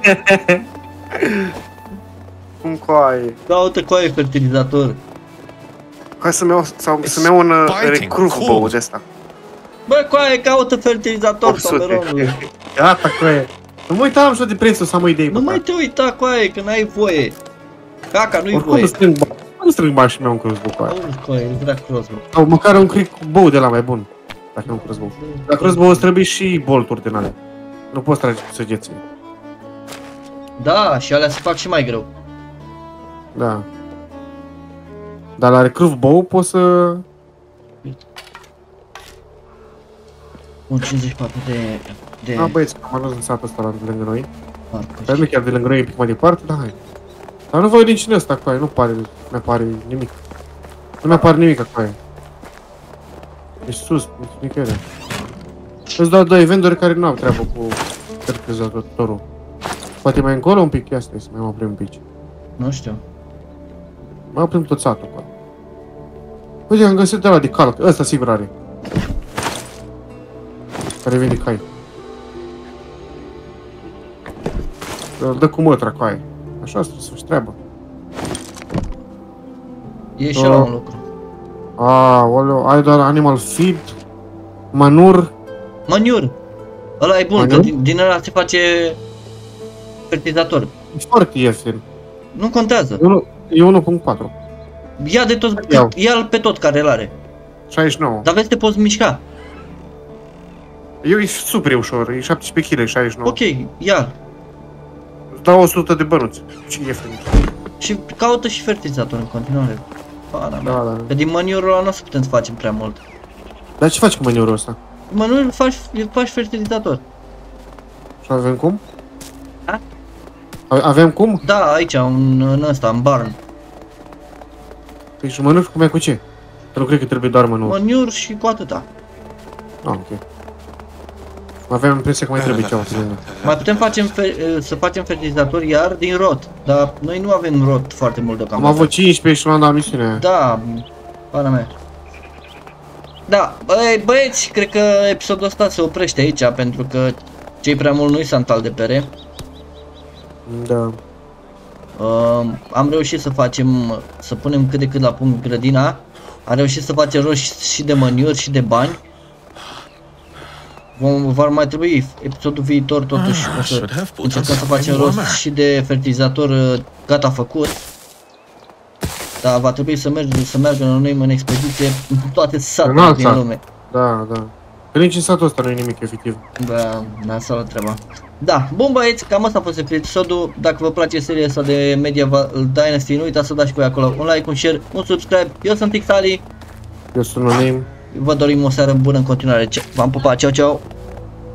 Cum coaie? Caută coaie fertilizator. Hai să-mi iau, sau să-mi iau un recruv bow de ăsta. Bă, coaie, caută fertilizator, tomeronule. Gata, coaie. Nu mă uitam și de prețul să am o idee. Nu mai te uita, coaie, că n-ai voie. Caca, nu-i Oricum voie. nu strâng bani. Nu strâng bani și mi-au un crossbow, coaie. Auzi, coaie, îți vrea crossbow. Sau măcar un cric bow de la mai bun. Dacă nu un crossbow. La crossbow îți trebuie și bolturi din alea. Nu poți trage cu săgețile. Da, și alea se fac și mai greu. Da. Dar la recruv bow poți să... Un cincizeci și patru de... de... Da, băieți, am ajuns în satul ăsta la lângă noi. parcă. Dar nu chiar de lângă noi, e un pic mai departe, dar hai. Dar nu văd nici în ăsta, coaie, nu pare, nu mi-apare nimic. Nu mi-apare nimic, coaie. Ești sus, nicăiere. Îți dau doi vendori care nu au treabă cu fertilizatorul. Poate mai încolo un pic, ia stai să mai mă oprim un pic. Nu știu. Mai oprim tot satul, coaie. Uite, am găsit ăla de calc, ăsta sigur are. Care vinde cai. Îl dă cu mătra, coaie. Așa trebuie să faci treaba. E și la un lucru. Aoleu, ai doar animal feed, manur. Maniur! Ăla e bun, Maniur? că din, din ăla se face fertilizator. E foarte ieftin. Nu contează. E unu punct patru. Ia de tot, Iau. ia-l pe tot care îl are. șaizeci și nouă. Dar vezi, te poți mișca. Eu e super ușor, e șaptesprezece kilograme, șaizeci și nouă. Ok, ia. Îți dau o sută de bănuți. Ce ieftin. Și caută și fertilizator în continuare. Pana mea. Da, da. Că din maniurul ăla nu o să putem să facem prea mult. Dar ce faci cu maniurul ăsta? Maniurul faci, faci fertilizator. Și avem cum? Da? A- Avem cum? Da, aici, în, în ăsta, în barn. Păi și mănânci cum e cu ce? Că nu cred că trebuie doar mănânci. Maniur și cu atâta. Ah, ok. Aveam impresia că mai trebuie ceva pe lângă. Mai putem facem fer, să facem fertilizator iar din rot. Dar noi nu avem rot foarte mult Am deocamdată. avut cincisprezece și l-am dat misiunea. Da, pana mea. Da, băi, băieți, cred că episodul ăsta se oprește aici, pentru că cei prea mult nu-i santal de pere. Da. Uh, am reușit să facem, să punem cât de cât la punct grădina. Am reușit să facem roșii și de maniuri și de bani. Vom, va mai trebui episodul viitor totuși Ah, o să should have put încercăm us să facem in warmer. rost și de fertilizator uh, gata făcut. Dar va trebui să mergem, să meargă la noi în expediție în toate În satele alt din sat. lume. Da, da. Că nici în satul ăsta nu e nimic efectiv. Bă, nasală treaba. Da, bun băieți, cam asta a fost episodul. Dacă vă place seria asta de Medieval Dynasty, nu uitați să dați și voi acolo un like, un share, un subscribe. Eu sunt Xali. Eu sunt Anonim. Vă dorim o seară bună în continuare. V-am pupat, ceau, ceau.